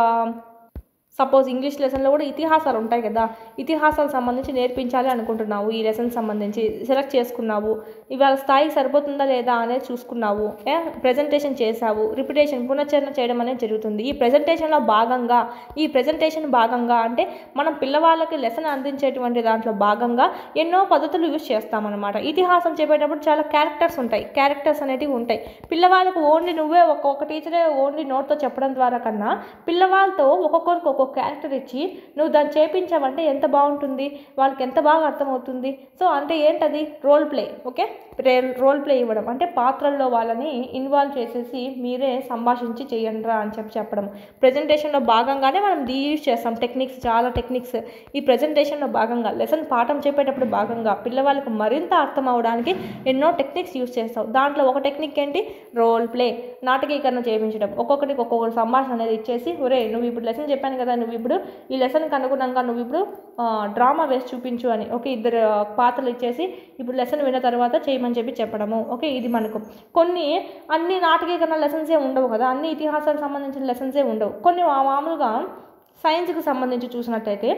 సపోజ్ ఇంగ్లీష్ లెసన్లో కూడా ఇతిహాసాలు ఉంటాయి కదా, ఇతిహాసాలకు సంబంధించి నేర్పించాలి అనుకుంటున్నావు, ఈ లెసన్ సంబంధించి సెలెక్ట్ చేసుకున్నావు, ఇవాళ స్థాయికి సరిపోతుందా లేదా అనేది చూసుకున్నావు, ప్రజెంటేషన్ చేసావు, రిపిటేషన్ పునశ్చరణ చేయడం అనేది జరుగుతుంది. ఈ ప్రజెంటేషన్లో భాగంగా ఈ ప్రజెంటేషన్ భాగంగా అంటే మనం పిల్లవాళ్ళకి లెసన్ అందించేటువంటి దాంట్లో భాగంగా ఎన్నో పద్ధతులు యూజ్ చేస్తామన్నమాట. ఇతిహాసం చెప్పేటప్పుడు చాలా క్యారెక్టర్స్ ఉంటాయి, క్యారెక్టర్స్ అనేటివి ఉంటాయి. పిల్లవాళ్ళకు ఓన్లీ నువ్వే ఒక్కొక్క టీచరే ఓన్లీ నోట్తో చెప్పడం ద్వారా కన్నా పిల్లవాళ్ళతో ఒక్కొక్కరికి ఒక్కొక్క క్యారెక్టర్ ఇచ్చి నువ్వు దాన్ని చేపించావంటే ఎంత బాగుంటుంది, వాళ్ళకి ఎంత బాగా అర్థమవుతుంది. సో అంటే ఏంటది, role play. Okay, role play ఇవ్వడం అంటే పాత్రల్లో వాళ్ళని ఇన్వాల్వ్ చేసేసి మీరే సంభాషించి చేయండిరా అని చెప్పి చెప్పడం. ప్రజెంటేషన్లో భాగంగానే మనం దీ యూజ్ చేస్తాం టెక్నిక్స్, చాలా టెక్నిక్స్. ఈ ప్రజెంటేషన్లో భాగంగా లెసన్ పాఠం చెప్పేటప్పుడు భాగంగా పిల్లవాళ్ళకి మరింత అర్థం అవడానికి ఎన్నో టెక్నిక్స్ యూజ్ చేస్తాం. దాంట్లో ఒక టెక్నిక్ ఏంటి, రోల్ ప్లే, నాటకీకరణ చేయించడం. ఒక్కొక్కటికి ఒక్కొక్కటి సంభాషణ అనేది ఇచ్చేసి ఒరే నువ్వు ఇప్పుడు లెసన్ చెప్పాను కదా కదా నువ్వు ఇప్పుడు ఈ లెసన్కి అనుగుణంగా నువ్వు ఇప్పుడు డ్రామా వేసి చూపించు అని. ఓకే, ఇద్దరు పాత్రలు ఇచ్చేసి ఇప్పుడు లెసన్ విన్న తర్వాత చేయమని చెప్పి చెప్పడము. ఓకే, ఇది మనకు కొన్ని అన్ని నాటకీకరణ లెసన్సే ఉండవు కదా, అన్ని ఇతిహాసాలకు సంబంధించిన లెసన్సే ఉండవు. కొన్ని మామూలుగా సైన్స్కి సంబంధించి చూసినట్టయితే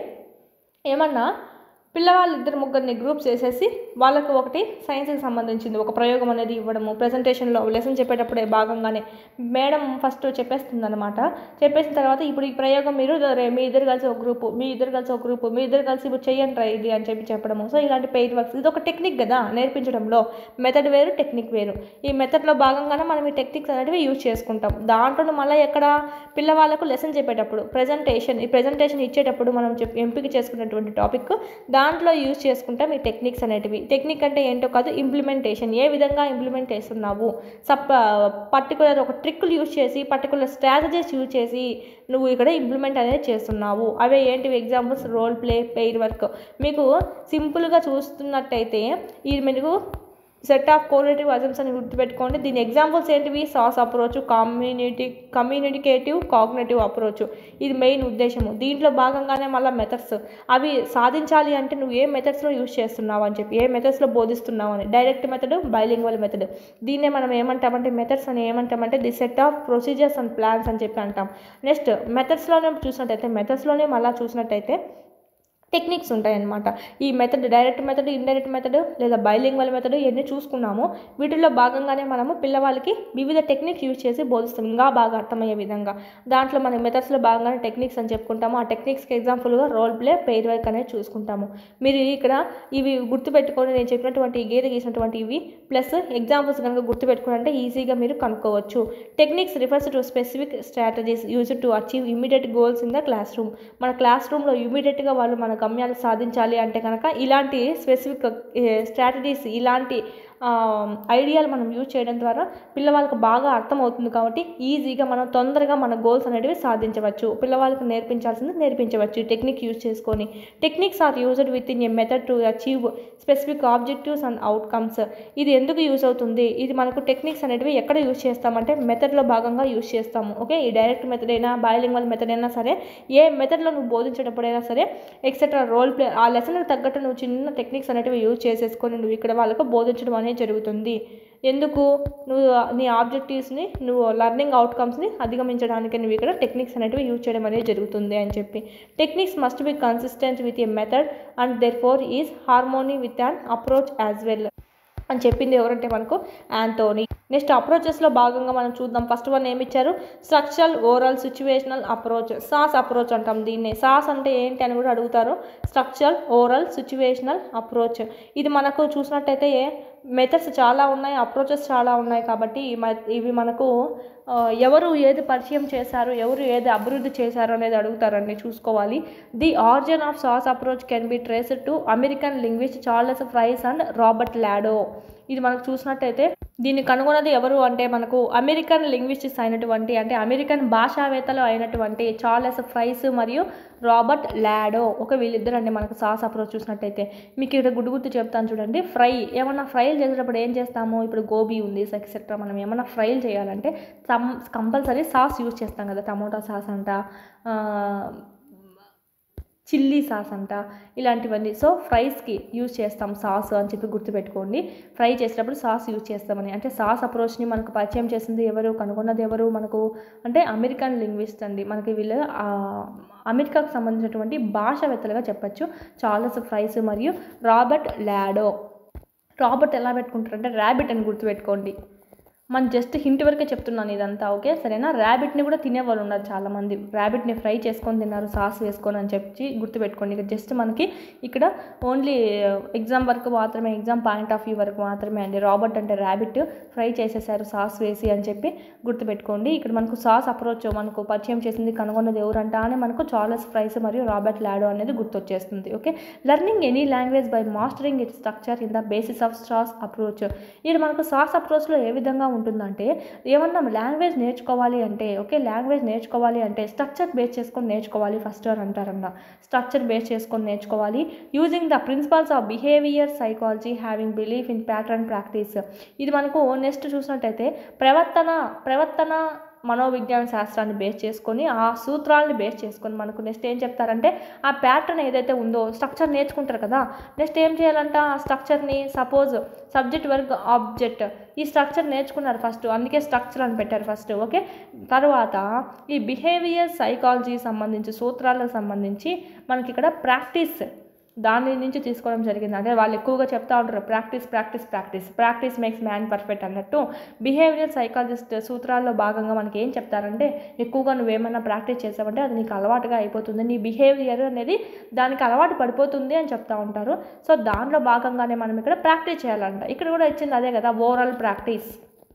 ఏమన్నా పిల్లవాళ్ళు ఇద్దరు ముగ్గురిని గ్రూప్స్ వేసేసి వాళ్ళకు ఒకటి సైన్స్కి సంబంధించింది ఒక ప్రయోగం అనేది ఇవ్వడము. ప్రజెంటేషన్లో లెసన్ చెప్పేటప్పుడే భాగంగానే మేడం ఫస్ట్ చెప్పేస్తుంది అనమాట. చెప్పేసిన తర్వాత ఇప్పుడు ఈ ప్రయోగం మీరు మీ ఇద్దరు కలిసి ఒక గ్రూపు, మీ ఇద్దరు కలిసి ఒక గ్రూపు, మీ ఇద్దరు కలిసి ఇప్పుడు చెయ్యండి రా ఇది అని చెప్పి చెప్పడము. సో ఇలాంటి పెయిర్ వర్క్స్ ఇది ఒక టెక్నిక్ కదా నేర్పించడంలో. మెథడ్ వేరు, టెక్నిక్ వేరు. ఈ మెథడ్లో భాగంగానే మనం ఈ టెక్నిక్స్ అనేవి యూజ్ చేసుకుంటాం. దాంట్లో మళ్ళీ ఎక్కడ పిల్లవాళ్ళకు లెసన్ చెప్పేటప్పుడు ప్రజెంటేషన్ ఈ ప్రజెంటేషన్ ఇచ్చేటప్పుడు మనం చెప్పి ఎంపిక చేసుకున్నటువంటి టాపిక్ దాంట్లో యూజ్ చేసుకుంటాం ఈ టెక్నిక్స్ అనేటివి. టెక్నిక్ అంటే ఏంటో కాదు, ఇంప్లిమెంటేషన్. ఏ విధంగా ఇంప్లిమెంట్ చేస్తున్నావు, సప్ పర్టికులర్ ఒక ట్రిక్లు యూజ్ చేసి పర్టికులర్ స్ట్రాటజీస్ యూజ్ చేసి నువ్వు ఇక్కడ ఇంప్లిమెంట్ అనేది చేస్తున్నావు. అవే ఏంటివి examples, role play, pair work. మీకు సింపుల్గా చూస్తున్నట్టయితే ఇది మీకు సెట్ ఆఫ్ కోరిలేటివ్ అజంప్షన్స్ అని గుర్తుపెట్టుకోండి. దీని ఎగ్జాంపుల్స్ ఏంటివి, SOS approach, community communicative cognitive approach. ఇది మెయిన్ ఉద్దేశము. దీంట్లో భాగంగానే మళ్ళీ మెథడ్స్ అవి సాధించాలి అంటే నువ్వు ఏ మెథడ్స్లో యూజ్ చేస్తున్నావు అని చెప్పి, ఏ మెథడ్స్లో బోధిస్తున్నావు అని. Direct method, bilingual method. దీన్నే మనం ఏమంటామంటే మెథడ్స్ అని ఏమంటామంటే the set of procedures and plans అని చెప్పి అంటాం. నెక్స్ట్ మెథడ్స్లోనే చూసినట్టయితే మెథడ్స్లోనే మళ్ళీ చూసినట్టయితే టెక్నిక్స్ ఉంటాయన్నమాట. ఈ method direct method, indirect method లేదా బైలింగ్వల్ మెథడ్ ఇవన్నీ చూసుకున్నాము. వీటిల్లో భాగంగానే మనము పిల్లవాళ్ళకి వివిధ టెక్నిక్స్ యూజ్ చేసి బోధిస్తాం ఇంకా బాగా అర్థమయ్యే విధంగా. దాంట్లో మనం మెథడ్స్లో భాగంగానే టెక్నిక్స్ అని చెప్పుకుంటాము. ఆ టెక్నిక్స్కి ఎగ్జాంపుల్గా రోల్ ప్లే, పెయిర్ వర్క్ అనేది చూసుకుంటాము. మీరు ఇక్కడ ఇవి గుర్తుపెట్టుకొని నేను చెప్పినటువంటి ఈ గీత గీసినటువంటి ఇవి ప్లస్ ఎగ్జాంపుల్స్ కనుక గుర్తుపెట్టుకుంటే ఈజీగా మీరు కనుక్కోవచ్చు. Techniques refers to specific strategies use to achieve immediate goals in the classroom. మన క్లాస్ రూమ్లో ఇమీడియట్గా వాళ్ళు మన గమ్యాలు సాధించాలి అంటే కనుక ఇలాంటి స్పెసిఫిక్ స్ట్రాటజీస్, ఇలాంటి ఐడియాలు మనం యూజ్ చేయడం ద్వారా పిల్లవాళ్ళకి బాగా అర్థమవుతుంది. కాబట్టి ఈజీగా మనం తొందరగా మన గోల్స్ అనేవి సాధించవచ్చు. పిల్లవాళ్ళకి నేర్పించాల్సింది నేర్పించవచ్చు టెక్నిక్ యూజ్ చేసుకొని. Techniques are used within a method to achieve specific objectives and outcomes. ఇది ఎందుకు యూజ్ అవుతుంది, ఇది మనకు టెక్నిక్స్ అనేవి ఎక్కడ యూజ్ చేస్తామంటే మెథడ్లో భాగంగా యూజ్ చేస్తాము. ఓకే, ఈ డైరెక్ట్ మెథడ్ అయినా బైలింగ్వల్ మెథడ్ అయినా సరే, ఏ మెథడ్లో నువ్వు బోధించేటప్పుడైనా సరే ఎక్సెట్రా రోల్ ప్లే ఆ లెసన్కి తగ్గట్టు నువ్వు చిన్న టెక్నిక్స్ అనేవి యూజ్ చేసేసుకొని నువ్వు ఇక్కడ వాళ్ళకు బోధించడం అనేది జరుగుతుంది. ఎందుకు, నువ్వు నీ ఆబ్జెక్టివ్స్ని నువ్వు లర్నింగ్ అవుట్కమ్స్ని అధిగమించడానికి నువ్వు ఇక్కడ టెక్నిక్స్ అనేవి యూజ్ చేయడం అనేది జరుగుతుంది అని చెప్పి. Techniques must be consistent with a method and therefore is harmony with an approach as well అని చెప్పింది ఎవరంటే మనకు యాంటోనీ. నెక్స్ట్ అప్రోచెస్లో భాగంగా మనం చూద్దాం. ఫస్ట్ వన్ ఏమి ఇచ్చారు, structural, oral, situational approach. SOS approach అంటాం దీన్ని. సాస్ అంటే ఏంటి అని కూడా అడుగుతారు. Structural, oral, situational approach. ఇది మనకు చూసినట్టయితే మెథడ్స్ చాలా ఉన్నాయి, అప్రోచెస్ చాలా ఉన్నాయి. కాబట్టి ఇవి మనకు ఎవరు ఏది పరిచయం చేశారు, ఎవరు ఏది అభివృద్ధి చేశారు అనేది అడుగుతారండి, చూసుకోవాలి. The origin of SOS approach can be traced to American linguist Charles Fries and Robert Lado. ఇది మనకు చూసినట్టయితే దీన్ని కనుగొన్నది ఎవరు అంటే మనకు అమెరికన్ లింగ్విస్టిక్స్ అయినటువంటి అంటే అమెరికన్ భాషావేత్తలు అయినటువంటి చార్లెస్ ఫ్రైస్ మరియు రాబర్ట్ లాడో. ఒక వీళ్ళిద్దరు అండి మనకు సాస్ అప్రోచ్ చూసినట్టయితే. మీకు ఇక్కడ గుడ్డు గుర్తు చెప్తాను చూడండి. ఫ్రై ఏమన్నా ఫ్రైలు చేసేటప్పుడు ఏం చేస్తాము, ఇప్పుడు గోబీ ఉంది ఎక్సెట్రా, మనం ఏమన్నా ఫ్రైలు చేయాలంటే సమ్ కంపల్సరీ సాస్ యూజ్ చేస్తాం కదా. టమోటా సాస్ అంట, చిల్లీ సాస్ అంట, ఇలాంటివన్నీ. సో ఫ్రైస్కి యూజ్ చేస్తాం సాస్ అని చెప్పి గుర్తుపెట్టుకోండి. ఫ్రై చేసేటప్పుడు సాస్ యూజ్ చేస్తామని. అంటే సాస్ అప్రోచ్ని మనకు పరిచయం చేసింది ఎవరు, కనుగొన్నది ఎవరు మనకు అంటే అమెరికన్ లింగ్విస్ట్ అండి. మనకి వీళ్ళు అమెరికాకు సంబంధించినటువంటి భాషావేత్తలుగా చెప్పచ్చు, చార్లెస్ ఫ్రైస్ మరియు రాబర్ట్ లాడో. రాబర్ట్ ఎలా పెట్టుకుంటారంటే ర్యాబిట్ అని గుర్తుపెట్టుకోండి. మనం జస్ట్ హింట్ వరకే చెప్తున్నాను ఇదంతా, ఓకే సరేనా. ర్యాబిట్ని కూడా తినేవాళ్ళు ఉన్నారు చాలామంది. ర్యాబిట్ని ఫ్రై చేసుకొని తిన్నారు సాస్ వేసుకొని అని చెప్పి గుర్తుపెట్టుకోండి. ఇక జస్ట్ మనకి ఇక్కడ ఓన్లీ ఎగ్జామ్ వరకు మాత్రమే, ఎగ్జామ్ పాయింట్ ఆఫ్ వ్యూ వరకు మాత్రమే అండి. రాబర్ట్ అంటే ర్యాబిట్ ఫ్రై చేసేసారు సాస్ వేసి అని చెప్పి గుర్తుపెట్టుకోండి. ఇక్కడ మనకు సాస్ అప్రోచ్ మనకు పరిచయం చేసింది, కనుగొన్నది ఎవరంట అని మనకు చార్లెస్ ఫ్రైస్ మరియు రాబర్ట్ లాడో అనేది గుర్తొచ్చేస్తుంది. Okay, learning any language by mastering it structure in the basis of SOS approach. ఇది మనకు సాస్ అప్రోచ్లో ఏ విధంగా ఉంటుందంటే ఏమన్నా లాంగ్వేజ్ నేర్చుకోవాలి అంటే, ఓకే లాంగ్వేజ్ నేర్చుకోవాలి అంటే స్ట్రక్చర్ బేస్ చేసుకొని నేర్చుకోవాలి ఫస్ట్ అని అంటారన్న. స్ట్రక్చర్ బేస్ చేసుకొని నేర్చుకోవాలి. Using the principles of behaviour psychology having belief in pattern practice. ఇది మనకు నెక్స్ట్ చూసినట్టయితే ప్రవర్తన ప్రవర్తన మనోవిజ్ఞాన శాస్త్రాన్ని బేస్ చేసుకొని ఆ సూత్రాలను బేస్ చేసుకొని మనకు నెక్స్ట్ ఏం చెప్తారంటే ఆ ప్యాటర్న్ ఏదైతే ఉందో స్ట్రక్చర్ నేర్చుకుంటారు కదా, నెక్స్ట్ ఏం చేయాలంట ఆ స్ట్రక్చర్ని సపోజ్ సబ్జెక్ట్ వర్క్ ఆబ్జెక్ట్ ఈ స్ట్రక్చర్ నేర్చుకున్నారు ఫస్ట్, అందుకే స్ట్రక్చర్ అని పెట్టారు ఫస్ట్. ఓకే, తర్వాత ఈ బిహేవియర్ సైకాలజీ సంబంధించి సూత్రాలకు సంబంధించి మనకి ఇక్కడ ప్రాక్టీస్ దాని నుంచి తీసుకోవడం జరిగింది. అంటే వాళ్ళు ఎక్కువగా చెప్తా ఉంటారు practice practice practice practice makes man perfect అన్నట్టు. బిహేవియర్ సైకాలజిస్ట్ సూత్రాల్లో భాగంగా మనకి ఏం చెప్తారంటే ఎక్కువగా నువ్వేమన్నా ప్రాక్టీస్ చేసావంటే అది నీకు అలవాటుగా అయిపోతుంది, నీ బిహేవియర్ అనేది దానికి అలవాటు పడిపోతుంది అని చెప్తా ఉంటారు. సో దానిలో భాగంగానే మనం ఇక్కడ ప్రాక్టీస్ చేయాలంట. ఇక్కడ కూడా ఇచ్చింది అదే కదా, ఓరల్ ప్రాక్టీస్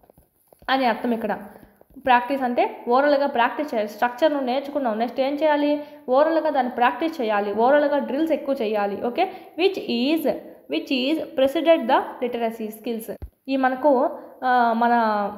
అని అర్థం. ఇక్కడ ప్రాక్టీస్ అంటే ఓరల్గా ప్రాక్టీస్ చేయాలి. స్ట్రక్చర్ నువ్వు నేర్చుకున్నావు, నెక్స్ట్ ఏం చేయాలి ఓరల్గా దాన్ని ప్రాక్టీస్ చేయాలి, ఓరల్గా డ్రిల్స్ ఎక్కువ చేయాలి. Okay, which is which is president the literacy skills. ఈ మనకు మన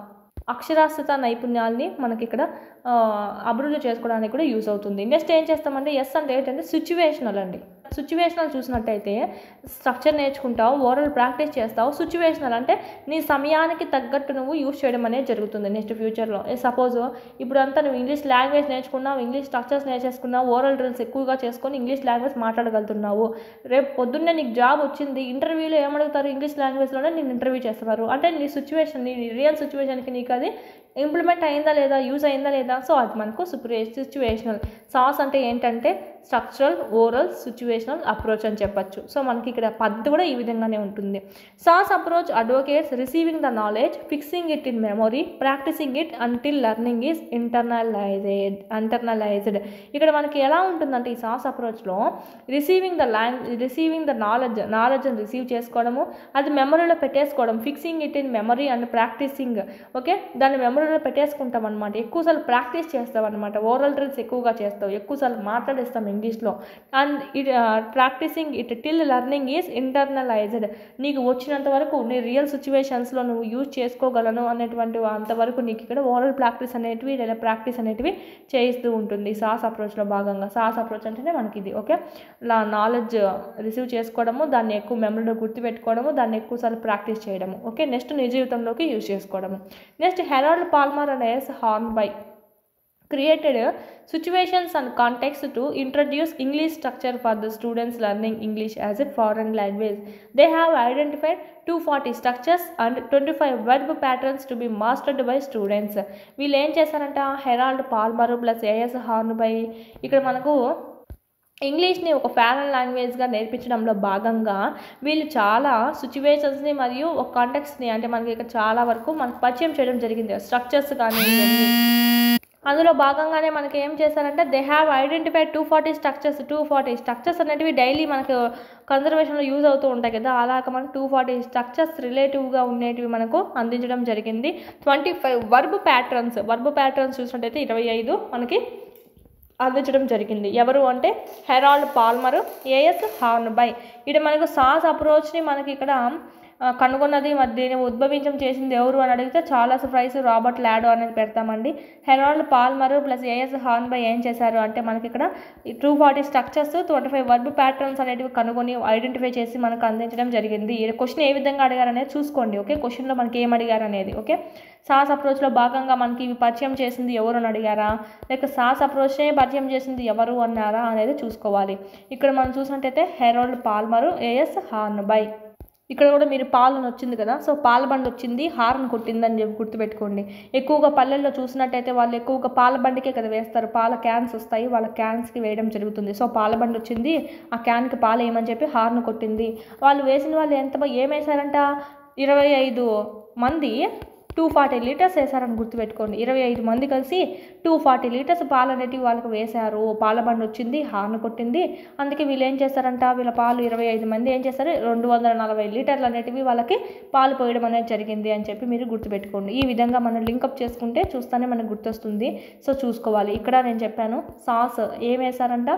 అక్షరాస్యత నైపుణ్యాలని మనకి ఇక్కడ అభివృద్ధి చేసుకోవడానికి కూడా యూజ్ అవుతుంది. నెక్స్ట్ ఏం చేస్తామంటే ఎస్ అంటే ఏంటంటే సిచ్యువేషనల్ అండి. సిచ్యువేషనల్ చూసినట్టయితే స్ట్రక్చర్ నేర్చుకుంటావు, ఓరల్ ప్రాక్టీస్ చేస్తావు. సిచ్యువేషనల్ అంటే నీ సమయానికి తగ్గట్టు నువ్వు యూజ్ చేయడం అనేది జరుగుతుంది నెక్స్ట్ ఫ్యూచర్లో. సపోజ్ ఇప్పుడు అంతా నువ్వు ఇంగ్లీష్ లాంగ్వేజ్ నేర్చుకున్నావు, ఇంగ్లీష్ స్ట్రక్చర్స్ నేర్చేసుకున్నావు, ఓరల్ డ్రిల్స్ ఎక్కువగా చేసుకొని ఇంగ్లీష్ లాంగ్వేజ్ మాట్లాడగలుగుతున్నావు. రేపు పొద్దున్నే నీకు జాబ్ వచ్చింది, ఇంటర్వ్యూలో ఏమడుగుతారు ఇంగ్లీష్ లాంగ్వేజ్లోనే నేను ఇంటర్వ్యూ చేస్తున్నారు అంటే నీ సిచ్యువేషన్ నీ రియల్ సిచ్యువేషన్కి నీకు అది ఇంప్లిమెంట్ అయిందా లేదా, యూజ్ అయిందా లేదా. సో అది మనకు సుప్రే సిచ్యువేషనల్. సాస్ అంటే ఏంటంటే స్ట్రక్చరల్, ఓరల్, సిచ్యువేషనల్ అప్రోచ్ అని చెప్పచ్చు. సో మనకి ఇక్కడ పద్ధతి కూడా ఈ విధంగానే ఉంటుంది. SOS approach advocates receiving the knowledge, fixing it in memory, practising it until learning is internalised internalised ఇక్కడ మనకి ఎలా ఉంటుందంటే ఈ సాస్ అప్రోచ్లో receiving the language receiving the knowledge నాలెడ్జ్ని రిసీవ్ చేసుకోవడము, అది మెమరీలో పెట్టేసుకోవడం, fixing it in memory and practising. Okay, దాన్ని మెమరీలో పెట్టేసుకుంటాం అనమాట. ఎక్కువసార్లు ప్రాక్టీస్ చేస్తాం అనమాట, ఓరల్ డ్రిల్స్ ఎక్కువగా చేస్తావు, ఎక్కువసార్లు మాట్లాడేస్తాం ఇంగ్లీష్లో. And it practising it till learning is internalised నీకు వచ్చినంత వరకు నీ రియల్ సిచ్యువేషన్స్లో నువ్వు యూజ్ చేసుకోగలను అనేటువంటి అంతవరకు నీకు ఇక్కడ ఓరల్ ప్రాక్టీస్ అనేటివి లేదా ప్రాక్టీస్ అనేటివి చేయిస్తూ ఉంటుంది సాస్ అప్రోచ్లో భాగంగా. సాస్ అప్రోచ్ అంటేనే మనకి ఇది. ఓకే, నా నాలెడ్జ్ రిసీవ్ చేసుకోవడము, దాన్ని ఎక్కువ మెమరీలో గుర్తుపెట్టుకోవడము, దాన్ని ఎక్కువసార్లు ప్రాక్టీస్ చేయడము. ఓకే, నెక్స్ట్ నీ జీవితంలోకి యూజ్ చేసుకోవడము. Next Harold Palmer and S Hornby created situations and context to introduce English structure for the students learning English as a foreign language. They have identified two hundred forty structures and twenty-five verb patterns to be mastered by students. వీళ్ళు ఏం చేశారంట Harold Palmer plus A S Hornby ఇక్కడ మనకు ఇంగ్లీష్ని ఒక foreign లాంగ్వేజ్గా నేర్పించడంలో భాగంగా వీళ్ళు చాలా సిచ్యువేషన్స్ని మరియు ఒక కాంటెక్స్ని అంటే మనకి ఇక్కడ చాలా వరకు మనకు పరిచయం చేయడం జరిగింది. స్ట్రక్చర్స్ కానీ ఇవన్నీ అందులో భాగంగానే మనకి ఏం చేశారంటే they have identified two forty structures two forty structures అనేటివి డైలీ మనకు కన్జర్వేషన్లో యూజ్ అవుతూ ఉంటాయి కదా, అలాగ మనకు టూ ఫార్టీ స్ట్రక్చర్స్ రిలేటివ్గా ఉండేటివి మనకు అందించడం జరిగింది. Twenty five verb patterns verb patterns చూసినట్టయితే ఇరవై ఐదు మనకి అందించడం జరిగింది. ఎవరు అంటే హెరాల్డ్ పాల్మర్, ఏఎస్ హార్న్బై. ఇక్కడ మనకు సాస్ అప్రోచ్ని మనకి ఇక్కడ కనుగొన్నది దీన్ని ఉద్భవించం చేసింది ఎవరు అని అడిగితే చార్లెస్ ఫ్రైస్, రాబర్ట్ లాడో అనేది పెడతామండి. Harold Palmer plus A S Hornby ఏం చేశారు అంటే మనకి ఇక్కడ two forty structures twenty five verb patterns అనేటివి కనుగొని ఐడెంటిఫై చేసి మనకు అందించడం జరిగింది. క్వశ్చన్ ఏ విధంగా అడిగారు అనేది చూసుకోండి. ఓకే, క్వశ్చన్లో మనకి ఏం అడిగారు అనేది. ఓకే, సాస్ అప్రోచ్లో భాగంగా మనకి ఇవి పరిచయం చేసింది ఎవరు అని అడిగారా, లేక సాస్ అప్రోచ్నే పరిచయం చేసింది ఎవరు అన్నారా అనేది చూసుకోవాలి. ఇక్కడ మనం చూసినట్టయితే హెరాల్డ్ పాల్మర్, ఏఎస్ హార్న్బై. ఇక్కడ కూడా మీరు పాలను వచ్చింది కదా, సో పాల బండి వచ్చింది హార్న్ కొట్టిందని చెప్పి గుర్తుపెట్టుకోండి. ఎక్కువగా పల్లెల్లో చూసినట్టయితే వాళ్ళు ఎక్కువగా పాల బండికే కదా వేస్తారు, పాల క్యాన్స్ వస్తాయి వాళ్ళ క్యాన్స్కి వేయడం జరుగుతుంది. సో పాల బండి వచ్చింది, ఆ క్యాన్కి పాలు వేయమని చెప్పి హార్న్ కొట్టింది. వాళ్ళు వేసిన వాళ్ళు ఎంత ఏమేశారంట ఇరవై ఐదు మంది టూ ఫార్టీ లీటర్స్ వేసారని గుర్తుపెట్టుకోండి. ఇరవై ఐదు మంది కలిసి టూ ఫార్టీ లీటర్స్ పాలు అనేటివి వాళ్ళకి వేశారు. పాల బండి వచ్చింది, హార్న్ కొట్టింది. అందుకే వీళ్ళు ఏం చేస్తారంట వీళ్ళ పాలు ఇరవై ఐదు మంది ఏం చేస్తారు రెండు వందల నలభై లీటర్లు అనేటివి వాళ్ళకి పాలు పోయడం అనేది జరిగింది అని చెప్పి మీరు గుర్తుపెట్టుకోండి. ఈ విధంగా మనం లింకప్ చేసుకుంటే చూస్తానే మనకు గుర్తొస్తుంది. సో చూసుకోవాలి. ఇక్కడ నేను చెప్పాను సాస్ ఏం వేశారంట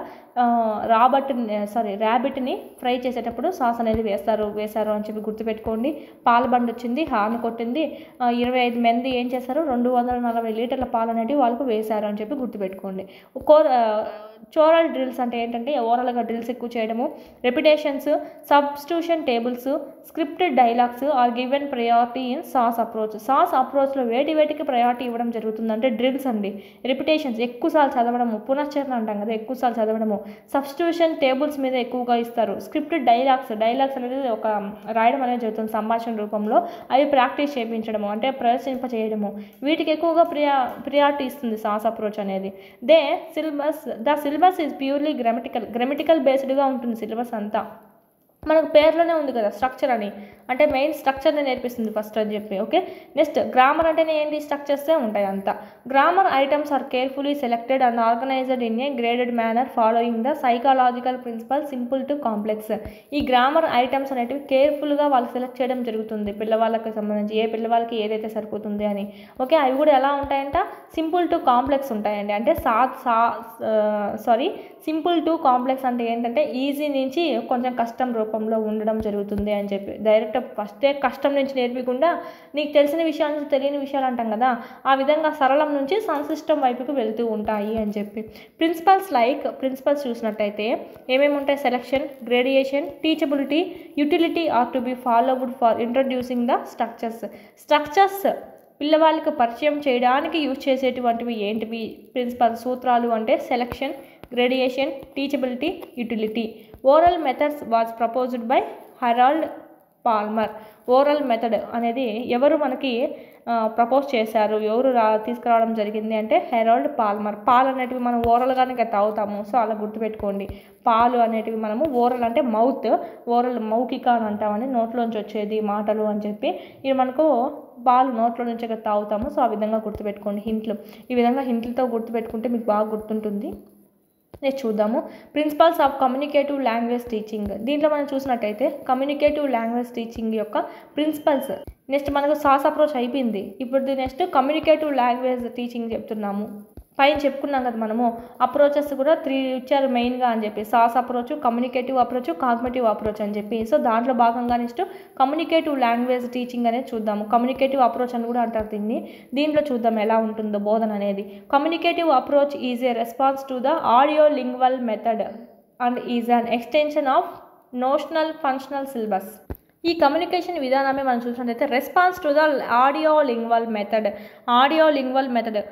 రాబర్ట్ సారీ ర్యాబిట్ని ఫ్రై చేసేటప్పుడు సాస్ అనేది వేస్తారు వేశారు అని చెప్పి గుర్తుపెట్టుకోండి. పాల బండి వచ్చింది, హార్న్ కొట్టింది, ఇరవై ఐదు మంది ఏం చేశారు రెండు వందల నలభై లీటర్ల పాలు అనేవి వాళ్ళకు వేశారు అని చెప్పి గుర్తుపెట్టుకోండి. కో చోరల్ డ్రిల్స్ అంటే ఏంటంటే ఓరల్గా డ్రిల్స్ ఎక్కువ చేయడము, repetitions, substitution tables, scripted dialogues are given priority in SOS approach. SOS అప్రోచ్లో వేటి వేటికి ప్రయారిటీ ఇవ్వడం జరుగుతుంది అంటే డ్రిల్స్ అండి, రెపిటేషన్స్ ఎక్కువసార్లు చదవడము, పునశ్చరణ అంటాం కదా ఎక్కువసార్లు చదవడము, సబ్స్టిట్యూషన్ టేబుల్స్ మీద ఎక్కువగా ఇస్తారు, స్క్రిప్టెడ్ డైలాగ్స్ డైలాగ్స్ అనేది ఒక రాయడం అనేది జరుగుతుంది సంభాషణ రూపంలో, అవి ప్రాక్టీస్ చేయించడము అంటే ప్రదర్శింప చేయడము, వీటికి ఎక్కువగా ప్రియా ప్రియారిటీ ఇస్తుంది సాస్ అప్రోచ్ అనేది. They syllabus the syllabus is purely grammatical grammatical బేస్డ్గా ఉంటుంది సిలబస్ అంతా. మనకు పేర్లోనే ఉంది కదా స్ట్రక్చర్ అని, అంటే మెయిన్ స్ట్రక్చర్ని నేర్పిస్తుంది ఫస్ట్ అని చెప్పి. ఓకే, నెక్స్ట్ గ్రామర్ అంటేనే ఏంటి, స్ట్రక్చర్సే ఉంటాయి అంతా. Grammar items are carefully selected and organised in a graded manner following the psychological principle simple to complex. ఈ గ్రామర్ ఐటమ్స్ అనేటివి కేర్ఫుల్గా వాళ్ళు సెలెక్ట్ చేయడం జరుగుతుంది పిల్లవాళ్ళకి సంబంధించి, ఏ పిల్లవాళ్ళకి ఏదైతే సరిపోతుంది అని. ఓకే, అవి కూడా ఎలా ఉంటాయంట, సింపుల్ టు కాంప్లెక్స్ ఉంటాయండి. అంటే సా సా సారీ సింపుల్ టు కాంప్లెక్స్ అంటే ఏంటంటే ఈజీ నుంచి కొంచెం కష్టం రూపంలో ఉండడం జరుగుతుంది అని చెప్పి. డైరెక్ట్ ఫస్టే కష్టం నుంచి నేర్పకుండా నీకు తెలిసిన విషయాల నుంచి తెలియని విషయాలు అంటాం కదా, ఆ విధంగా సరళం నుంచి సంక్లిష్టం వైపుకి వెళ్తూ ఉంటాయి అని చెప్పి. ప్రిన్సిపల్స్ లైక్ ప్రిన్సిపల్స్ చూసినట్టయితే ఏమేమి ఉంటాయి, selection, gradation, teachability, utility are to be followed for introducing the structures. Structures పిల్లవాళ్ళకి పరిచయం చేయడానికి యూజ్ చేసేటువంటివి ఏంటివి ప్రిన్సిపల్ సూత్రాలు అంటే selection, gradation, teachability, utility. Oral methods was proposed by Harold Palmer. Oral method అనేది ఎవరు మనకి ప్రపోజ్ చేశారు, ఎవరు రా తీసుకురావడం జరిగింది అంటే హెరాల్డ్ పాల్మర్. పాలు అనేటివి మనం ఓరల్గానే తాగుతాము, సో అలా గుర్తుపెట్టుకోండి. పాలు అనేటివి మనము ఓరల్ అంటే మౌత్, ఓరల్ మౌఖిక అని అంటామని నోట్లోంచి వచ్చేది మాటలు అని చెప్పి. ఇవి మనకు పాలు నోట్లో నుంచి తాగుతాము, సో ఆ విధంగా గుర్తుపెట్టుకోండి హింట్లు. ఈ విధంగా హింట్లతో గుర్తుపెట్టుకుంటే మీకు బాగా గుర్తుంటుంది. నెక్స్ట్ చూద్దాము principles of communicative language teaching. దీంట్లో మనం చూసినట్టయితే కమ్యూనికేటివ్ లాంగ్వేజ్ టీచింగ్ యొక్క ప్రిన్సిపల్స్. నెక్స్ట్ మనకు సాస్ అప్రోచ్ అయిపోయింది, ఇప్పుడు నెక్స్ట్ కమ్యూనికేటివ్ లాంగ్వేజ్ టీచింగ్ చెప్తున్నాము. పైన చెప్పుకున్నాం కదా మనము అప్రోచెస్ కూడా త్రీ ఇచ్చారు మెయిన్గా అని చెప్పి, SOS approach, communicative approach, cognitive approach అని చెప్పి. సో దాంట్లో భాగంగా నెక్స్ట్ కమ్యూనికేటివ్ లాంగ్వేజ్ టీచింగ్ అనేది చూద్దాము. కమ్యూనికేటివ్ అప్రోచ్ అని కూడా అంటారు దీన్ని. దీంట్లో చూద్దాం ఎలా ఉంటుందో బోధన అనేది. Communicative approach is a response to the audio lingual method and is an extension of notional functional syllabus. ఈ కమ్యూనికేషన్ విధానమే మనం చూసినట్టయితే response to the audio lingual method. Audio lingual method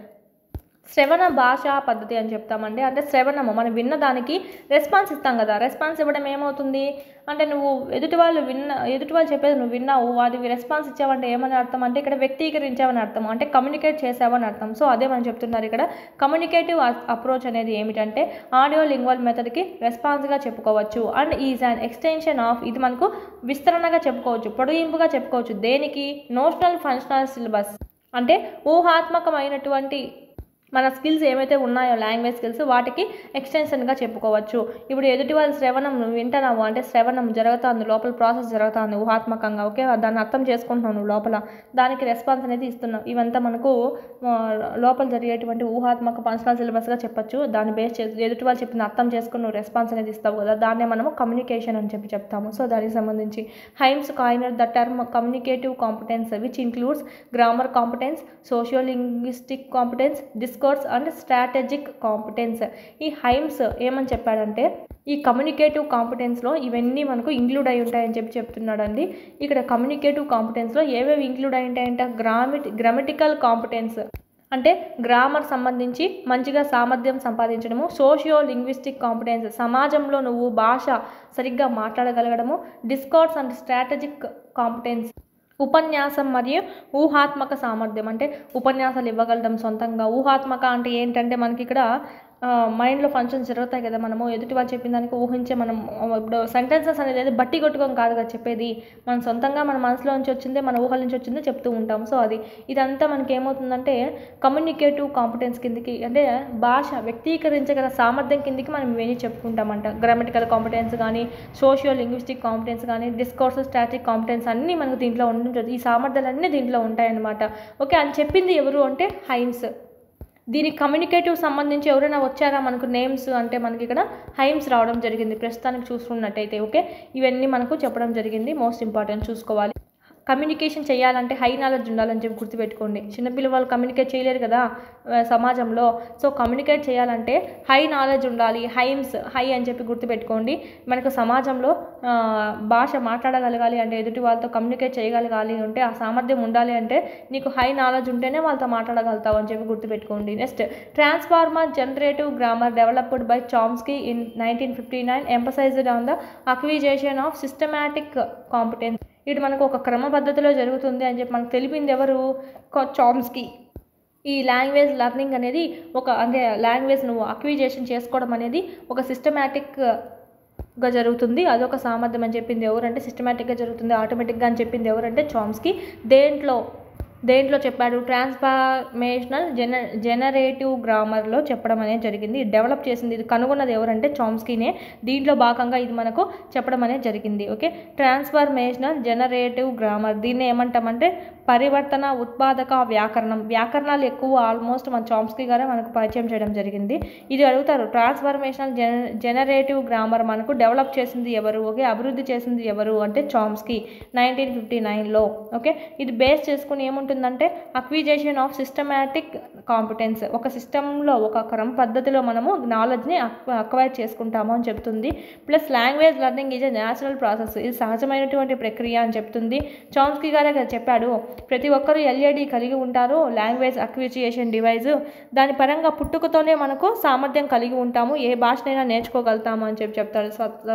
శ్రవణ భాషా పద్ధతి అని చెప్తామండి. అంటే శ్రవణము మనం విన్న దానికి రెస్పాన్స్ ఇస్తాం కదా, రెస్పాన్స్ ఇవ్వడం ఏమవుతుంది అంటే నువ్వు ఎదుటి వాళ్ళు విన్న ఎదుటి వాళ్ళు చెప్పేది నువ్వు విన్నావు, వాటికి రెస్పాన్స్ ఇచ్చావంటే ఏమని అర్థం అంటే ఇక్కడ వ్యక్తీకరించావని అర్థం, అంటే కమ్యూనికేట్ చేసావని అర్థం. సో అదే మనం చెప్తున్నారు ఇక్కడ. కమ్యూనికేటివ్ అప్రోచ్ అనేది ఏమిటంటే ఆడియో లింగ్వల్ మెథడ్కి రెస్పాన్స్గా చెప్పుకోవచ్చు. And is an extension of, ఇది మనకు విస్తరణగా చెప్పుకోవచ్చు, పొడిగింపుగా చెప్పుకోవచ్చు. దేనికి, నోషనల్ ఫంక్షనల్ సిలబస్ అంటే ఊహాత్మకమైనటువంటి మన స్కిల్స్ ఏమైతే ఉన్నాయో లాంగ్వేజ్ స్కిల్స్ వాటికి ఎక్స్టెన్షన్గా చెప్పుకోవచ్చు. ఇప్పుడు ఎదుటి వాళ్ళ శ్రవణం నువ్వు వింటున్నావు అంటే శ్రవణం జరుగుతుంది, లోపల ప్రాసెస్ జరుగుతుంది ఊహాత్మకంగా. ఓకే, దాన్ని అర్థం చేసుకుంటున్నావు నువ్వు లోపల, దానికి రెస్పాన్స్ అనేది ఇస్తున్నావు. ఇవంతా మనకు లోపల జరిగేటువంటి ఊహాత్మక ఫంక్షనల్ సిలబస్గా చెప్పచ్చు. దాన్ని బేస్ చేసి ఎదుటి వాళ్ళు చెప్పిన అర్థం చేసుకుని నువ్వు రెస్పాన్స్ అనేది ఇస్తావు కదా, దాన్నే మనము కమ్యూనికేషన్ అని చెప్పి చెప్తాము. సో దానికి సంబంధించి Hymes coiner the term communicative competence which includes grammar competence, socio linguistic competence, discourse and strategic competence. ఈ హైమ్స్ ఏమని చెప్పాడంటే ఈ కమ్యూనికేటివ్ కాంపిటెన్స్లో ఇవన్నీ మనకు ఇంక్లూడ్ అయి ఉంటాయని చెప్పి చెప్తున్నాడండి. ఇక్కడ కమ్యూనికేటివ్ కాంపిటెన్స్లో ఏవేవి ఇంక్లూడ్ అయి ఉంటాయంటే గ్రామిటి గ్రామటికల్ కాంపిటెన్స్ అంటే గ్రామర్ సంబంధించి మంచిగా సామర్థ్యం సంపాదించడము, సోషియో లింగ్విస్టిక్ కాంపిటెన్స్ సమాజంలో నువ్వు భాష సరిగ్గా మాట్లాడగలగడము, డిస్కోర్స్ అండ్ స్ట్రాటజిక్ కాంపిటెన్స్ ఉపన్యాసం మరియు ఊహాత్మక సామర్థ్యం అంటే ఉపన్యాసాలు ఇవ్వగలడం సొంతంగా. ఊహాత్మక అంటే ఏంటంటే మనకి ఇక్కడ మైండ్లో ఫంక్షన్స్ జరుగుతాయి కదా, మనము ఎదుటి వాళ్ళు చెప్పిన దానికి ఊహించే మనం ఇప్పుడు సెంటెన్సెస్ అనేది అయితే బట్టి కొట్టుకోం కాదు కదా చెప్పేది, మనం సొంతంగా మన మనసులో నుంచి వచ్చిందే మన ఊహల నుంచి వచ్చిందే చెప్తూ ఉంటాం. సో అది ఇదంతా మనకి ఏమవుతుందంటే కమ్యూనికేటివ్ కాంపిటెన్స్ కిందికి, అంటే భాష వ్యక్తీకరించగల సామర్థ్యం కిందికి మనం ఇవన్నీ చెప్పుకుంటామంట. గ్రామటికల్ కాంపిటెన్స్ కానీ, సోషియో లింగ్విస్టిక్ కాంపిటెన్స్ కానీ, డిస్కోర్స్ స్ట్రాటజిక్ కాంపిటెన్స్ అన్నీ మనకు దీంట్లో ఉంటుంది. ఈ సామర్థ్యాలన్నీ దీంట్లో ఉంటాయన్నమాట. ఓకే, అని చెప్పింది ఎవరు అంటే హైమ్స్. దీనికి కమ్యూనికేటివ్ సంబంధించి ఎవరైనా వచ్చారా మనకు నేమ్స్ అంటే మనకి ఇక్కడ హైమ్స్ రావడం జరిగింది ప్రస్తుతానికి చూసుకున్నట్టయితే. ఓకే, ఇవన్నీ మనకు చెప్పడం జరిగింది, మోస్ట్ ఇంపార్టెంట్ చూసుకోవాలి. కమ్యూనికేషన్ చేయాలంటే హై నాలెడ్జ్ ఉండాలని చెప్పి గుర్తుపెట్టుకోండి. చిన్నపిల్లలు కమ్యూనికేట్ చేయలేరు కదా సమాజంలో. సో కమ్యూనికేట్ చేయాలంటే హై నాలెడ్జ్ ఉండాలి. హైమ్స్ హై అని చెప్పి గుర్తుపెట్టుకోండి. మనకు సమాజంలో భాష మాట్లాడగలగాలి అంటే, ఎదుటి వాళ్ళతో కమ్యూనికేట్ చేయగలగాలి అంటే, ఆ సామర్థ్యం ఉండాలి అంటే నీకు హై నాలెడ్జ్ ఉంటేనే వాళ్ళతో మాట్లాడగలుగుతావు అని చెప్పి గుర్తుపెట్టుకోండి. Next, transformer generative grammar developed by Chomsky in nineteen fifty nine emphasised on the acquisition of systematic competence. ఇది మనకు ఒక క్రమ పద్ధతిలో జరుగుతుంది అని చెప్పి మనకు తెలిపింది ఎవరు? చామ్స్కీ. ఈ లాంగ్వేజ్ లెర్నింగ్ అనేది ఒక అంటే లాంగ్వేజ్ నువ్వు అక్విజిషన్ చేసుకోవడం అనేది ఒక సిస్టమాటిక్గా జరుగుతుంది, అదొక సామర్థ్యం అని చెప్పింది ఎవరంటే, సిస్టమాటిక్గా జరుగుతుంది ఆటోమేటిక్గా అని చెప్పింది ఎవరంటే చామ్స్కీ. దేంట్లో దేంట్లో చెప్పాడు? ట్రాన్స్ఫార్మేషనల్ జెన జనరేటివ్ గ్రామర్లో చెప్పడం అనేది జరిగింది. డెవలప్ చేసింది, ఇది కనుగొన్నది ఎవరంటే చామ్స్కీనే. దీంట్లో భాగంగా ఇది మనకు చెప్పడం అనేది జరిగింది. ఓకే, ట్రాన్స్ఫార్మేషనల్ జనరేటివ్ గ్రామర్, దీన్ని ఏమంటామంటే పరివర్తన ఉత్పాదక వ్యాకరణం. వ్యాకరణాలు ఎక్కువ ఆల్మోస్ట్ మన చామ్స్కీ గారే మనకు పరిచయం చేయడం జరిగింది. ఇది అడుగుతారు, ట్రాన్స్ఫార్మేషనల్ జెన జనరేటివ్ గ్రామర్ మనకు డెవలప్ చేసింది ఎవరు? ఓకే, అభివృద్ధి చేసింది ఎవరు అంటే చామ్స్కీ నైన్టీన్ ఫిఫ్టీ నైన్లో. ఓకే, ఇది బేస్ చేసుకుని ఏముంటుంది అంటే అక్విజిషన్ ఆఫ్ సిస్టమాటిక్ కాంపిటెన్స్, ఒక సిస్టంలో ఒక క్రమ పద్ధతిలో మనము నాలెడ్జ్ని అక్వైర్ చేసుకుంటాము అని చెప్తుంది. Plus language learning is a natural process, ఇది సహజమైనటువంటి ప్రక్రియ అని చెప్తుంది. చామ్స్కీ గారే చెప్పాడు, ప్రతి ఒక్కరూ ఎల్ఏడి కలిగి ఉంటారు, లాంగ్వేజ్ అక్విజిషన్ డివైజ్. దాని పరంగా పుట్టుకతోనే మనకు సామర్థ్యం కలిగి ఉంటాము, ఏ భాషనైనా నేర్చుకోగలుగుతాము అని చెప్పి చెప్తాడు.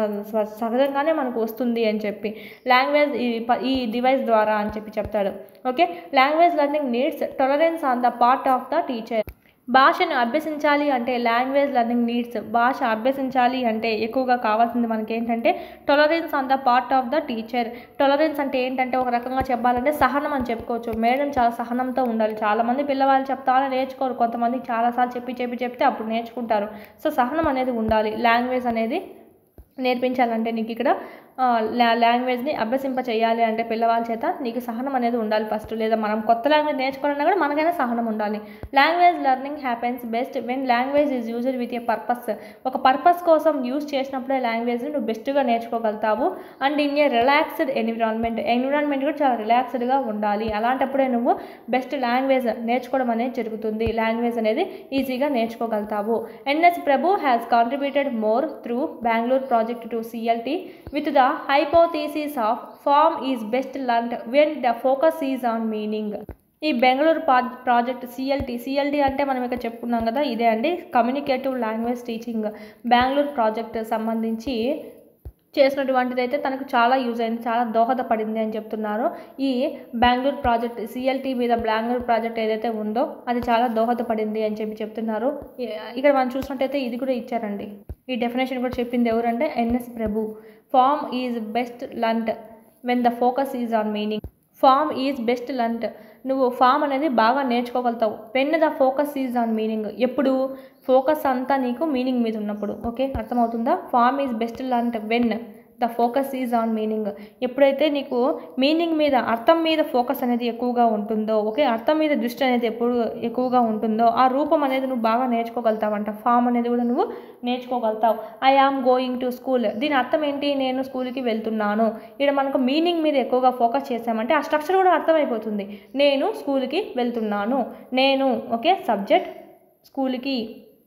సహజంగానే మనకు వస్తుంది అని చెప్పి లాంగ్వేజ్ ఈ డివైస్ ద్వారా అని చెప్పి చెప్తాడు. Okay, language learning needs tolerance on the part of the teacher. భాషను అభ్యసించాలి అంటే లాంగ్వేజ్ లెర్నింగ్ నీడ్స్, భాష అభ్యసించాలి అంటే ఎక్కువగా కావాల్సింది మనకి ఏంటంటే tolerance on the part of the teacher. Tolerance అంటే ఏంటంటే ఒక రకంగా చెప్పాలంటే సహనం అని చెప్పుకోవచ్చు. మేడం చాలా సహనంతో ఉండాలి. చాలామంది పిల్లవాళ్ళు చెప్తారో నేర్చుకోరు, కొంతమంది చాలాసార్లు చెప్పి చెప్పి చెప్తే అప్పుడు నేర్చుకుంటారు. సో సహనం అనేది ఉండాలి లాంగ్వేజ్ అనేది నేర్పించాలంటే. నీకు ఇక్కడ లాంగ్వేజ్ని అభ్యసింప చేయాలి అంటే పిల్లవాళ్ళ చేత నీకు సహనం అనేది ఉండాలి ఫస్ట్. లేదా మనం కొత్త లాంగ్వేజ్ నేర్చుకోవాలన్నా కూడా మనకైనా సహనం ఉండాలి. Language learning happens best when language is used with a purpose. ఒక పర్పస్ కోసం యూజ్ చేసినప్పుడే లాంగ్వేజ్ని నువ్వు బెస్ట్గా నేర్చుకోగలుగుతావు. And in a relaxed environment, environment కూడా చాలా రిలాక్స్డ్గా ఉండాలి. అలాంటప్పుడే నువ్వు బెస్ట్ లాంగ్వేజ్ నేర్చుకోవడం అనేది జరుగుతుంది. లాంగ్వేజ్ అనేది ఈజీగా నేర్చుకోగలుగుతావు. NS Prabhu has contributed more through Bengaluru project to CLT with the hypothesis of form is best learned when the focus is on meaning. ఈ బెంగళూరు ప్రాజెక్ట్ సిఎల్టీ సిఎల్టీ అంటే మనం ఇక్కడ చెప్పుకున్నాం కదా, ఇదే అండి communicative language teaching. Bengaluru project సంబంధించి చేసినటువంటిది అయితే తనకు చాలా యూజ్ అయింది, చాలా దోహదపడింది అని చెప్తున్నారు. ఈ బెంగళూరు ప్రాజెక్ట్ సిఎల్టీ మీద బెంగళూరు ప్రాజెక్ట్ ఏదైతే ఉందో అది చాలా దోహదపడింది అని చెప్పి చెప్తున్నారు. ఇక్కడ మనం చూసినట్టయితే ఇది కూడా ఇచ్చారండి, ఈ డెఫినేషన్ కూడా చెప్పింది ఎవరంటే NS Prabhu. Form is best learned when the focus is on meaning. Form is best learned, నువ్వు ఫామ్ అనేది బాగా నేర్చుకోగలుగుతావు. When the focus is on meaning, ఎప్పుడు ఫోకస్ అంతా నీకు మీనింగ్ మీద ఉన్నప్పుడు. ఓకే, అర్థమవుతుందా? Form is best learned when the focus is on meaning. ఎప్పుడైతే నీకు మీనింగ్ మీద, అర్థం మీద ఫోకస్ అనేది ఎక్కువగా ఉంటుందో, ఓకే, అర్థం మీద దృష్టి అనేది ఎప్పుడు ఎక్కువగా ఉంటుందో ఆ రూపం అనేది నువ్వు బాగా నేర్చుకోగలుగుతావంట. ఫామ్ అనేది కూడా నువ్వు నేర్చుకోగలుగుతావు. I am going to school, దీని అర్థం ఏంటి? నేను స్కూల్కి వెళ్తున్నాను. ఇక్కడ మనకు మీనింగ్ మీద ఎక్కువగా ఫోకస్ చేసామంటే ఆ స్ట్రక్చర్ కూడా అర్థమైపోతుంది. నేను స్కూల్కి వెళ్తున్నాను, నేను ఓకే సబ్జెక్ట్, స్కూల్కి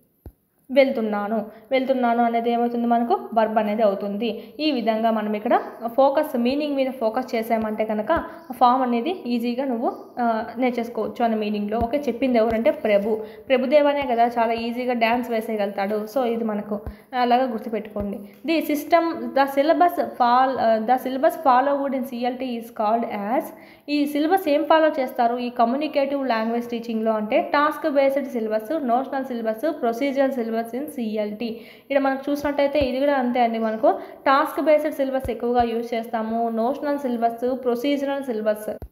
వెళ్తున్నాను వెళ్తున్నాను అనేది ఏమవుతుంది మనకు వర్బ్ అనేది అవుతుంది. ఈ విధంగా మనం ఇక్కడ ఫోకస్ మీనింగ్ మీద ఫోకస్ చేసామంటే కనుక ఫామ్ అనేది ఈజీగా నువ్వు నేర్చేసుకోవచ్చు అనే మీనింగ్లో. ఓకే, చెప్పింది ఎవరంటే ప్రభు. ప్రభుదేవనే కదా చాలా ఈజీగా డ్యాన్స్ వేసేయగలుగుతాడు. సో ఇది మనకు అలాగా గుర్తుపెట్టుకోండి. The system the syllabus fall the syllabus followed in CLT is called as. ఈ సిలబస్ ఏం ఫాలో చేస్తారు ఈ కమ్యూనికేటివ్ లాంగ్వేజ్ టీచింగ్లో అంటే task based syllabus, notional syllabus, procedure syllabus in CLT. ఇక్కడ మనకు చూసినట్టయితే ఇది కూడా అంతే అండి. మనకు టాస్క్ బేస్డ్ సిలబస్ ఎక్కువగా యూజ్ చేస్తాము, నోషనల్ సిలబస్, ప్రొసీజరల్ సిలబస్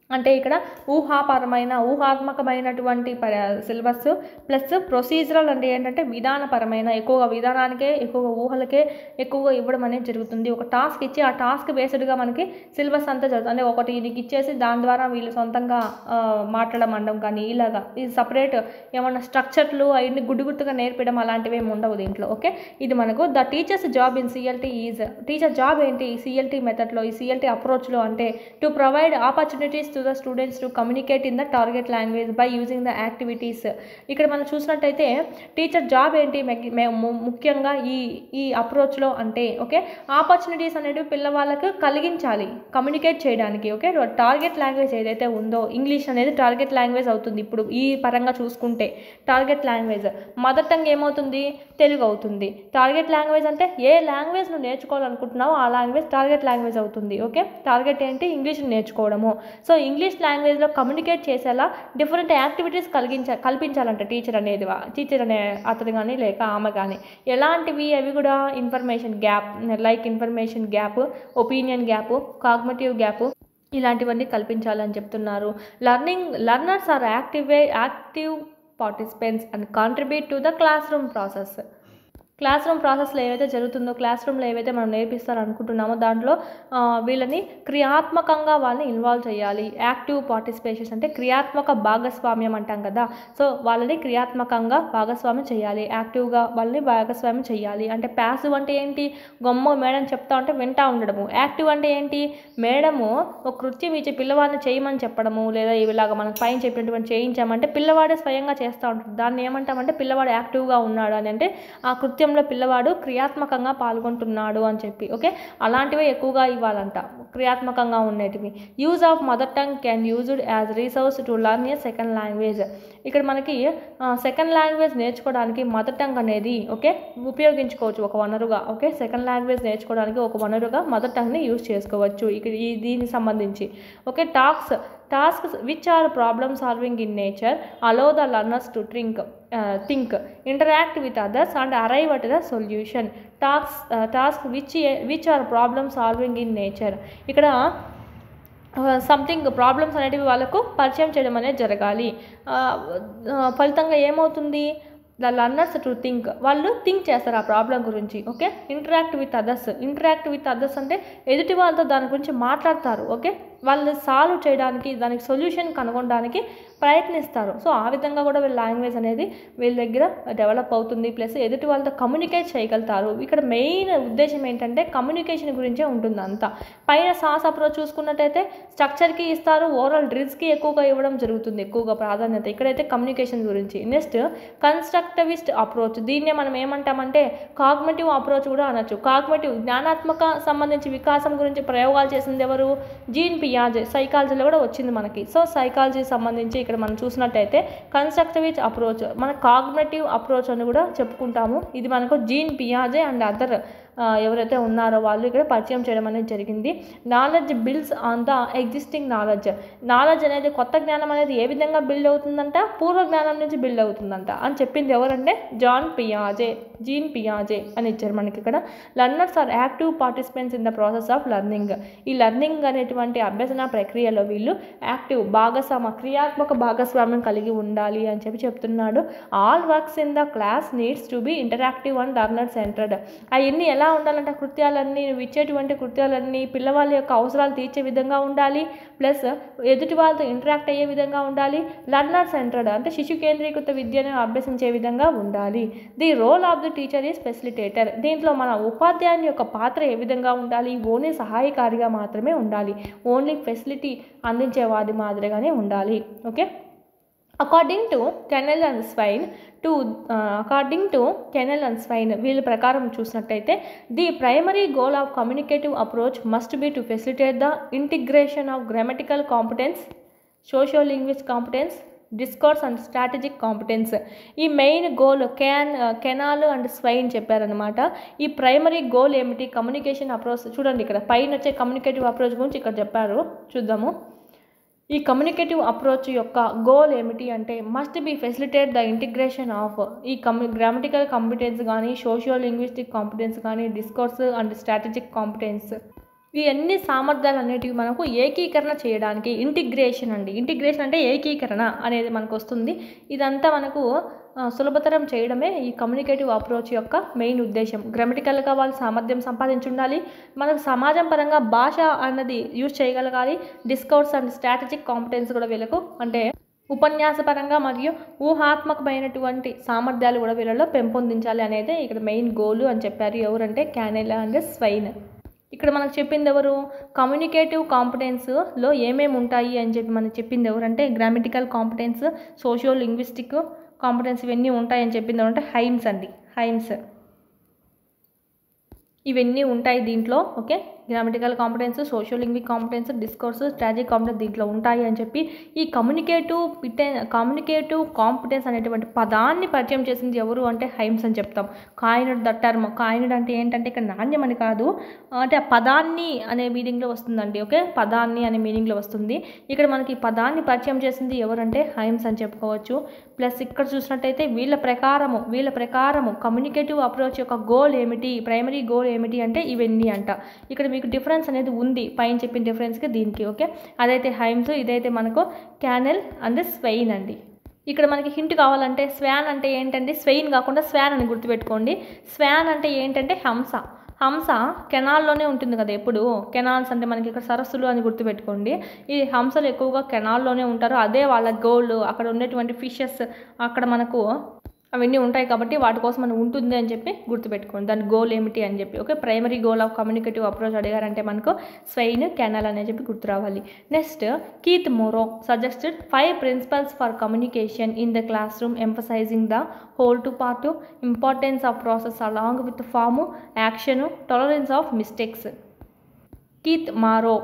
అంటే ఇక్కడ ఊహాపరమైన ఊహాత్మకమైనటువంటి ప సిలబస్ ప్లస్ ప్రొసీజరల్ అంటే ఏంటంటే విధానపరమైన ఎక్కువగా విధానానికే ఎక్కువగా ఊహలకే ఎక్కువగా ఇవ్వడం అనేది జరుగుతుంది. ఒక టాస్క్ ఇచ్చి ఆ టాస్క్ బేస్డ్గా మనకి సిలబస్ అంతా జరుగుతుంది. అంటే ఒకటి ఇది ఇచ్చేసి దాని ద్వారా వీళ్ళు సొంతంగా మాట్లాడడం అనడం కానీ ఇలాగా ఇది సపరేట్ ఏమన్నా స్ట్రక్చర్లు అవన్నీ గుడ్డు గుర్తుగా నేర్పడం అలాంటివి ఏమి ఉండవు దీంట్లో. ఓకే, ఇది మనకు the teacher's job in CLT is teacher job ఏంటి ఈ సిఎల్టీ మెథడ్లో ఈ సిఎల్టీ అప్రోచ్లో అంటే to provide opportunities to the students to communicate in the target language by using the activities. ఇక్కడ మనం చూసినట్టయితే టీచర్ జాబ్ ఏంటి ముఖ్యంగా ఈ ఈ అప్రోచ్లో అంటే ఓకే ఆపర్చునిటీస్ అనేవి పిల్లవాళ్ళకు కలిగించాలి కమ్యూనికేట్ చేయడానికి. ఓకే, టార్గెట్ లాంగ్వేజ్ ఏదైతే ఉందో ఇంగ్లీష్ అనేది టార్గెట్ లాంగ్వేజ్ అవుతుంది. ఇప్పుడు ఈ పరంగా చూసుకుంటే టార్గెట్ లాంగ్వేజ్ మదర్ టంగ్ ఏమవుతుంది తెలుగు అవుతుంది. టార్గెట్ లాంగ్వేజ్ అంటే ఏ లాంగ్వేజ్ నువ్వు నేర్చుకోవాలనుకుంటున్నావో ఆ లాంగ్వేజ్ టార్గెట్ లాంగ్వేజ్ అవుతుంది. ఓకే, టార్గెట్ ఏంటి ఇంగ్లీష్ నేర్చుకోవడము. సో ఇంగ్లీష్ లాంగ్వేజ్లో కమ్యూనికేట్ చేసేలా డిఫరెంట్ యాక్టివిటీస్ కలిగించ కల్పించాలంట టీచర్ అనేది టీచర్ అనే అతను కానీ లేక ఆమె కానీ. ఎలాంటివి అవి కూడా information gap like information gap, opinion gap, cognitive gap ఇలాంటివన్నీ కల్పించాలని చెప్తున్నారు. Learning learners are active active participants and contribute to the classroom process. Classroom ప్రాసెస్లో ఏవైతే జరుగుతుందో క్లాస్ రూమ్లో ఏవైతే మనం నేర్పిస్తారనుకుంటున్నామో దాంట్లో వీళ్ళని క్రియాత్మకంగా వాళ్ళని ఇన్వాల్వ్ చేయాలి. యాక్టివ్ పార్టిసిపేషన్స్ అంటే క్రియాత్మక భాగస్వామ్యం అంటాం కదా, సో వాళ్ళని క్రియాత్మకంగా భాగస్వామ్యం చేయాలి, యాక్టివ్గా వాళ్ళని భాగస్వామ్యం చేయాలి. అంటే ప్యాసివ్ అంటే ఏంటి గొమ్మ మేడం చెప్తా ఉంటే వింటా ఉండడము. యాక్టివ్ అంటే ఏంటి మేడము ఒక కృత్యం ఇచ్చి పిల్లవాడిని చేయమని చెప్పడము లేదా ఇలాగ మనం పైన చెప్పినటువంటి చేయించామంటే పిల్లవాడే స్వయంగా చేస్తూ ఉంటాడు. దాన్ని ఏమంటామంటే పిల్లవాడు యాక్టివ్గా ఉన్నాడు అని అంటే ఆ కృత్యం పిల్లవాడు క్రియాత్మకంగా పాల్గొంటున్నాడు అని చెప్పి. ఓకే, అలాంటివి ఎక్కువగా ఇవ్వాలంట క్రియాత్మకంగా ఉండేటివి. Use of mother tongue can used as resource to learn a second language. ఇక్కడ మనకి సెకండ్ లాంగ్వేజ్ నేర్చుకోవడానికి మదర్ టంగ్ అనేది ఓకే ఉపయోగించుకోవచ్చు ఒక వనరుగా. ఓకే, సెకండ్ లాంగ్వేజ్ నేర్చుకోవడానికి ఒక వనరుగా మదర్ టంగ్ని యూజ్ చేసుకోవచ్చు ఇక్కడ ఈ దీనికి సంబంధించి. Okay, tax tasks which are problem solving in nature allow the learners to think think interact with others and arrive at the solution. Task task which which are problem solving in nature. ఇక్కడ something problems అనేటివి వాళ్ళకు పరిచయం చేయడం అనేది జరగాలి. ఫలితంగా ఏమవుతుంది the learners to think వాళ్ళు థింక్ చేస్తారు ఆ ప్రాబ్లం గురించి. Okay, interact with others interact with others అంటే ఎదుటి వాళ్ళతో దాని గురించి మాట్లాడతారు. ఓకే, వాళ్ళు సాల్వ్ చేయడానికి దానికి సొల్యూషన్ కనుగొనడానికి ప్రయత్నిస్తారు. సో ఆ విధంగా కూడా వీళ్ళ లాంగ్వేజ్ అనేది వీళ్ళ దగ్గర డెవలప్ అవుతుంది. ప్లస్ ఎదుటి వాళ్ళతో కమ్యూనికేట్ చేయగలుగుతారు. ఇక్కడ మెయిన్ ఉద్దేశం ఏంటంటే కమ్యూనికేషన్ గురించే ఉంటుంది అంతా. పైన సాస్ అప్రోచ్ చూసుకున్నట్టయితే స్ట్రక్చర్కి ఇస్తారు, ఓరల్ డ్రిల్స్కి ఎక్కువగా ఇవ్వడం జరుగుతుంది ఎక్కువగా ప్రాధాన్యత. ఇక్కడైతే కమ్యూనికేషన్ గురించి. నెక్స్ట్ కన్స్ట్రక్టివిస్ట్ అప్రోచ్, దీన్నే మనం ఏమంటామంటే కాగ్నిటివ్ అప్రోచ్ కూడా అనొచ్చు. కాగ్నిటివ్ జ్ఞానాత్మక సంబంధించి వికాసం గురించి ప్రయోగాలు చేసింది ఎవరు జీన్ పియాజే. సైకాలజీలో కూడా వచ్చింది మనకి. సో సైకాలజీ సంబంధించి ఇక్కడ మనం చూసినట్టయితే కన్స్ట్రక్టివిస్ట్ అప్రోచ్ మన కాగ్నిటివ్ అప్రోచ్ అని కూడా చెప్పుకుంటాము. ఇది మనకు జీన్ పియాజే అండ్ అదర్ ఎవరైతే ఉన్నారో వాళ్ళు ఇక్కడ పరిచయం చేయడం అనేది జరిగింది. Knowledge builds on the existing knowledge. Knowledge అనేది కొత్త జ్ఞానం అనేది ఏ విధంగా బిల్డ్ అవుతుందంట పూర్వ జ్ఞానం నుంచి బిల్డ్ అవుతుందంట అని చెప్పింది ఎవరంటే జాన్ పియాజే జీన్ పియాజే అని ఇచ్చారు మనకి ఇక్కడ. Learners are active participants in the process of learning. ఈ లర్నింగ్ అనేటువంటి అభ్యసన ప్రక్రియలో వీళ్ళు యాక్టివ్ భాగస్వామ క్రియాత్మక భాగస్వామ్యం కలిగి ఉండాలి అని చెప్పి చెప్తున్నాడు. All works in the class needs to be interactive and learner centred. అవన్నీ ఎలా ఉండాలంటే కృత్యాలన్నీ నువ్వు ఇచ్చేటువంటి కృత్యాలన్నీ పిల్లవాళ్ళ యొక్క అవసరాలు తీర్చే విధంగా ఉండాలి. ప్లస్ ఎదుటి వాళ్ళతో ఇంటరాక్ట్ అయ్యే విధంగా ఉండాలి. లర్నర్ సెంటర్డ్ అంటే శిశు కేంద్రీకృత విద్యను అభ్యసించే విధంగా ఉండాలి. The role of the teacher is facilitator. దీంట్లో మన ఉపాధ్యాయుని యొక్క పాత్ర ఏ విధంగా ఉండాలి ఓన్లీ సహాయకారిగా మాత్రమే ఉండాలి. ఓన్లీ ఫెసిలిటీ అందించేవాడి మాదిరిగానే ఉండాలి. Okay, according to Canale and Swain to according to Canale and Swain వీళ్ళ ప్రకారం చూసినట్టయితే the primary goal of communicative approach must be to facilitate the integration of grammatical competence, socio linguistic competence, discourse and strategic competence. ఈ main goal can Canale and Swain చెప్పారనమాట. ఈ primary goal ఏమిటి communication approach చూడండి ఇక్కడ పైన వచ్చే communicative approach గురించి ఇక్కడ చెప్పారు చూద్దాము. ఈ కమ్యూనికేటివ్ అప్రోచ్ యొక్క గోల్ ఏమిటి అంటే must be facilitate the integration of ఈ కమ్యూ గ్రామటికల్ కాంపిటెన్స్ కానీ సోషియో లింగ్విస్టిక్ కాంపిటెన్స్ కానీ డిస్కోర్స్ అండ్ స్ట్రాటజిక్ కాంపిటెన్స్ ఈ అన్ని సామర్థ్యాలు అనేటివి మనకు ఏకీకరణ చేయడానికి ఇంటిగ్రేషన్ అండి. ఇంటిగ్రేషన్ అంటే ఏకీకరణ అనేది మనకు వస్తుంది. ఇదంతా మనకు సులభతరం చేయడమే ఈ కమ్యూనికేటివ్ అప్రోచ్ యొక్క మెయిన్ ఉద్దేశం. గ్రామటికల్గా వాళ్ళు సామర్థ్యం సంపాదించి ఉండాలి. మనకు సమాజం పరంగా భాష అన్నది యూజ్ చేయగలగాలి. డిస్కౌర్స్ అండ్ స్ట్రాటజిక్ కాంపిటెన్స్ కూడా వీళ్ళకు అంటే ఉపన్యాసపరంగా మరియు ఊహాత్మకమైనటువంటి సామర్థ్యాలు కూడా వీళ్ళలో పెంపొందించాలి అనేది ఇక్కడ మెయిన్ గోలు అని చెప్పారు. ఎవరంటే క్యానెల్ అండ్ స్వైన్. ఇక్కడ మనకు చెప్పింది ఎవరు? కమ్యూనికేటివ్ కాంపిటెన్స్లో ఏమేమి ఉంటాయి అని చెప్పి మనకు చెప్పింది ఎవరంటే grammatical competence, socio linguistic competence ఇవన్నీ ఉంటాయని చెప్పింది ఎవరంటే హైమ్స్ అండి. హైమ్స్ ఇవన్నీ ఉంటాయి దీంట్లో. Okay, grammatical competence, sociolinguistic competence, discourse, strategic competence దీంట్లో ఉంటాయి అని చెప్పి ఈ కమ్యూనికేటివ్ పిటే కమ్యూనికేటివ్ కాంపిటెన్స్ అనేటువంటి పదాన్ని పరిచయం చేసింది ఎవరు అంటే హైమ్స్ అని చెప్తాం. కాయినడ్ ద టర్మ్. కాయినడ్ అంటే ఏంటంటే ఇక్కడ నాణ్యం అని కాదు, అంటే ఆ పదాన్ని అనే మీనింగ్లో వస్తుందండి. ఓకే, పదాన్ని అనే మీనింగ్లో వస్తుంది. ఇక్కడ మనకి పదాన్ని పరిచయం చేసింది ఎవరంటే హైమ్స్ అని చెప్పుకోవచ్చు. ప్లస్ ఇక్కడ చూసినట్టయితే వీళ్ళ ప్రకారము వీళ్ళ ప్రకారము కమ్యూనికేటివ్ అప్రోచ్ యొక్క గోల్ ఏమిటి, ప్రైమరీ గోల్ ఏమిటి అంటే ఇవన్నీ అంట. ఇక్కడ మీకు డిఫరెన్స్ అనేది ఉంది పైన చెప్పిన డిఫరెన్స్కి దీనికి. ఓకే, అదైతే హైమ్స్, ఇదైతే మనకు క్యానెల్ అండ్ స్వెయిన్ అండి. ఇక్కడ మనకి హింట్ కావాలంటే స్వాన్ అంటే ఏంటంటే స్వెయిన్ కాకుండా స్వాన్ అని గుర్తుపెట్టుకోండి. స్వాన్ అంటే ఏంటంటే హంస. హంస కెనాల్లోనే ఉంటుంది కదా ఎప్పుడు. కెనాల్స్ అంటే మనకి ఇక్కడ సరస్సులు అని గుర్తుపెట్టుకోండి. ఈ హంసలు ఎక్కువగా కెనాల్లోనే ఉంటారు. అదే వాళ్ళ గోల్. అక్కడ ఉండేటువంటి ఫిషెస్ అక్కడ మనకు అవన్నీ ఉంటాయి కాబట్టి వాటి కోసం మనం ఉంటుంది అని చెప్పి గుర్తుపెట్టుకోండి. దాని గోల్ ఏమిటి అని చెప్పి. Okay, primary goal of communicative approach అడిగారంటే మనకు స్వెయిన్, కెనాల్ అని చెప్పి గుర్తు రావాలి. Next, Keith Morrow suggested five principles for communication in the classroom emphasising the whole to part, importance of process along with form, action, tolerance of mistakes. Keith Morrow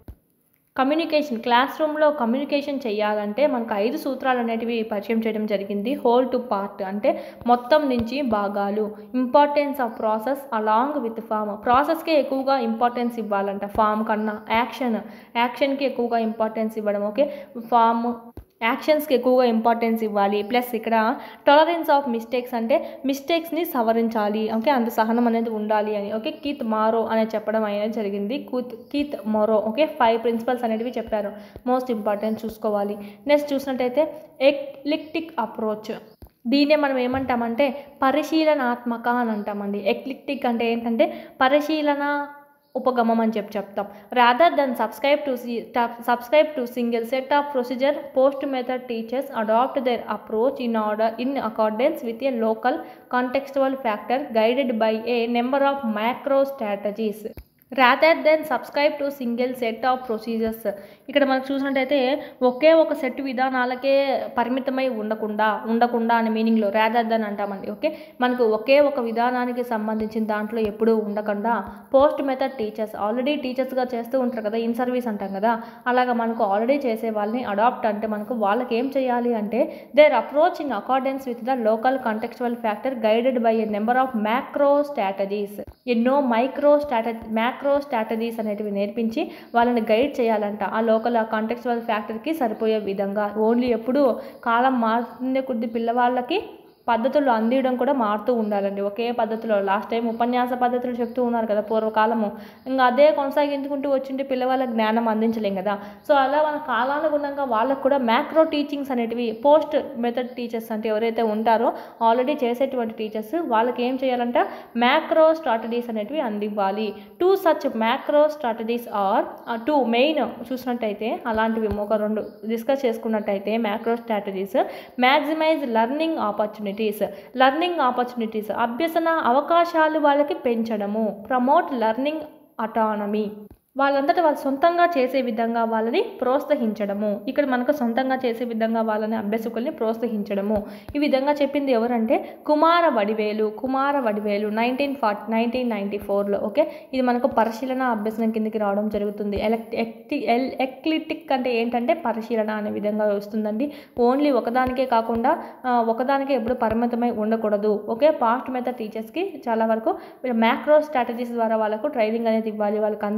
communication క్లాస్ రూమ్లో communication చేయాలంటే మనకు ఐదు సూత్రాలు అనేటివి పరిచయం చేయడం జరిగింది. హోల్ టు పార్ట్ అంటే మొత్తం నుంచి భాగాలు, importance of process along with form. ప్రాసెస్కే ఎక్కువగా ఇంపార్టెన్స్ ఇవ్వాలంట ఫామ్ కన్నా. యాక్షన్ యాక్షన్కి ఎక్కువగా ఇంపార్టెన్స్ ఇవ్వడం. ఓకే, ఫామ్ యాక్షన్స్కి ఎక్కువగా ఇంపార్టెన్స్ ఇవ్వాలి. ప్లస్ ఇక్కడ టాలరెన్స్ ఆఫ్ మిస్టేక్స్ అంటే మిస్టేక్స్ని సవరించాలి. ఓకే, అంత సహనం అనేది ఉండాలి అని. ఓకే, కీత్ మారో అనే చెప్పడం అనేది జరిగింది. కూత్ Keith Morrow. Okay, five principles అనేటివి చెప్పారు. మోస్ట్ ఇంపార్టెంట్ చూసుకోవాలి. నెక్స్ట్ చూసినట్టయితే ఎక్లిక్టిక్ అప్రోచ్. దీన్నే మనం ఏమంటామంటే పరిశీలనాత్మక అని అంటామండి. ఎక్లిక్టిక్ అంటే ఏంటంటే పరిశీలన ఉపగమం అని చెప్పి చెప్తాం. Rather than subscribe to subscribe to single set of procedure, post method teachers adapt their approach in order in accordance with a local contextual factor guided by a number of macro strategies. Rather than subscribe to single set of procedures. ఇక్కడ మనకు చూసినట్టయితే ఒకే ఒక set విధానాలకే పరిమితమై ఉండకుండా ఉండకుండా అనే మీనింగ్లో rather than అంటామండి. ఓకే, మనకు ఒకే ఒక విధానానికి సంబంధించిన దాంట్లో ఎప్పుడూ ఉండకుండా పోస్ట్ మెథడ్ టీచర్స్ ఆల్రెడీ టీచర్స్గా చేస్తూ ఉంటారు కదా, ఇన్ సర్వీస్ అంటాం కదా, అలాగా మనకు ఆల్రెడీ చేసే వాళ్ళని అడాప్ట్ అంటే మనకు వాళ్ళకి ఏం చేయాలి అంటే their approach in accordance with the local contextual factor guided by a number of macro strategies. ఎన్నో మైక్రో స్ట్రాటజీ మ్యాక్రో స్ట్రాటజీస్ అనేటివి నేర్పించి వాళ్ళని గైడ్ చేయాలంట ఆ లోకల్ ఆ కాంటెక్స్చువల్ ఫ్యాక్టర్కి సరిపోయే విధంగా. ఓన్లీ ఎప్పుడు కాలం మారుతుండే కొద్ది పిల్లవాళ్ళకి పద్ధతులు అందించడం కూడా మారుతూ ఉండాలండి. ఒకే పద్ధతిలో లాస్ట్ టైం ఉపన్యాస పద్ధతులు చెప్తూ ఉన్నారు కదా పూర్వకాలము, ఇంకా అదే కొనసాగించుకుంటూ వచ్చింటే పిల్లవాళ్ళ జ్ఞానం అందించలేం కదా. సో అలా మన కాలానుగుణంగా వాళ్ళకు కూడా మ్యాక్రో టీచింగ్స్ అనేటివి పోస్ట్ మెథడ్ టీచర్స్ అంటే ఎవరైతే ఉంటారో ఆల్రెడీ చేసేటువంటి టీచర్స్ వాళ్ళకి ఏం చేయాలంటే మ్యాక్రో స్ట్రాటజీస్ అనేటివి అందివ్వాలి. Two such macro strategies are two main చూసినట్టయితే అలాంటివి ఒక రెండు డిస్కస్ చేసుకున్నట్టయితే macro strategies maximise learning opportunity learning opportunities అభ్యసన అవకాశాలు వాళ్ళకి పెంచడము. ప్రమోట్ లర్నింగ్ అటానమీ వాళ్ళంతటా వాళ్ళు సొంతంగా చేసే విధంగా వాళ్ళని ప్రోత్సహించడము. ఇక్కడ మనకు సొంతంగా చేసే విధంగా వాళ్ళని అభ్యసకుల్ని ప్రోత్సహించడము. ఈ విధంగా చెప్పింది ఎవరంటే Kumaravadivelu. Kumaravadivelu nineteen forty nineteen ninety ఫోర్లో. ఓకే, ఇది మనకు పరిశీలన అభ్యసనం కిందకి రావడం జరుగుతుంది. ఎలక్ట్ ఎక్టి ఎల్ ఎక్లిటిక్ అంటే ఏంటంటే పరిశీలన అనే విధంగా వస్తుందండి. ఓన్లీ ఒకదానికే కాకుండా ఒకదానికే ఎప్పుడు పరిమితమై ఉండకూడదు. ఓకే, పాస్ట్ మెథడ్ టీచర్స్కి చాలా వరకు మ్యాక్రో స్ట్రాటజీస్ ద్వారా వాళ్ళకు ట్రైనింగ్ అనేది ఇవ్వాలి, వాళ్ళకి అందించాలి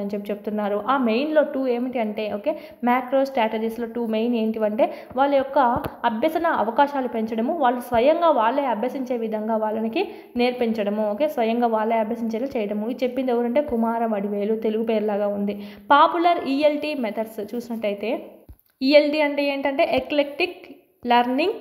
అని చెప్పి చెప్తున్నారు. ఆ మెయిన్లో టూ ఏమిటి అంటే ఓకే మ్యాక్రో స్ట్రాటజీస్లో టూ మెయిన్ ఏంటివంటే వాళ్ళ యొక్క అభ్యసన అవకాశాలు పెంచడము, వాళ్ళు స్వయంగా వాళ్ళే అభ్యసించే విధంగా వాళ్ళకి నేర్పించడము, ఓకే స్వయంగా వాళ్ళే అభ్యసించేలా చేయడము. ఇది చెప్పింది ఎవరంటే కుమార వడివేలు, తెలుగు పేరులాగా ఉంది. పాపులర్ ఈఎల్టీ మెథడ్స్ చూసినట్టయితే ఈఎల్టీ అంటే ఏంటంటే eclectic learning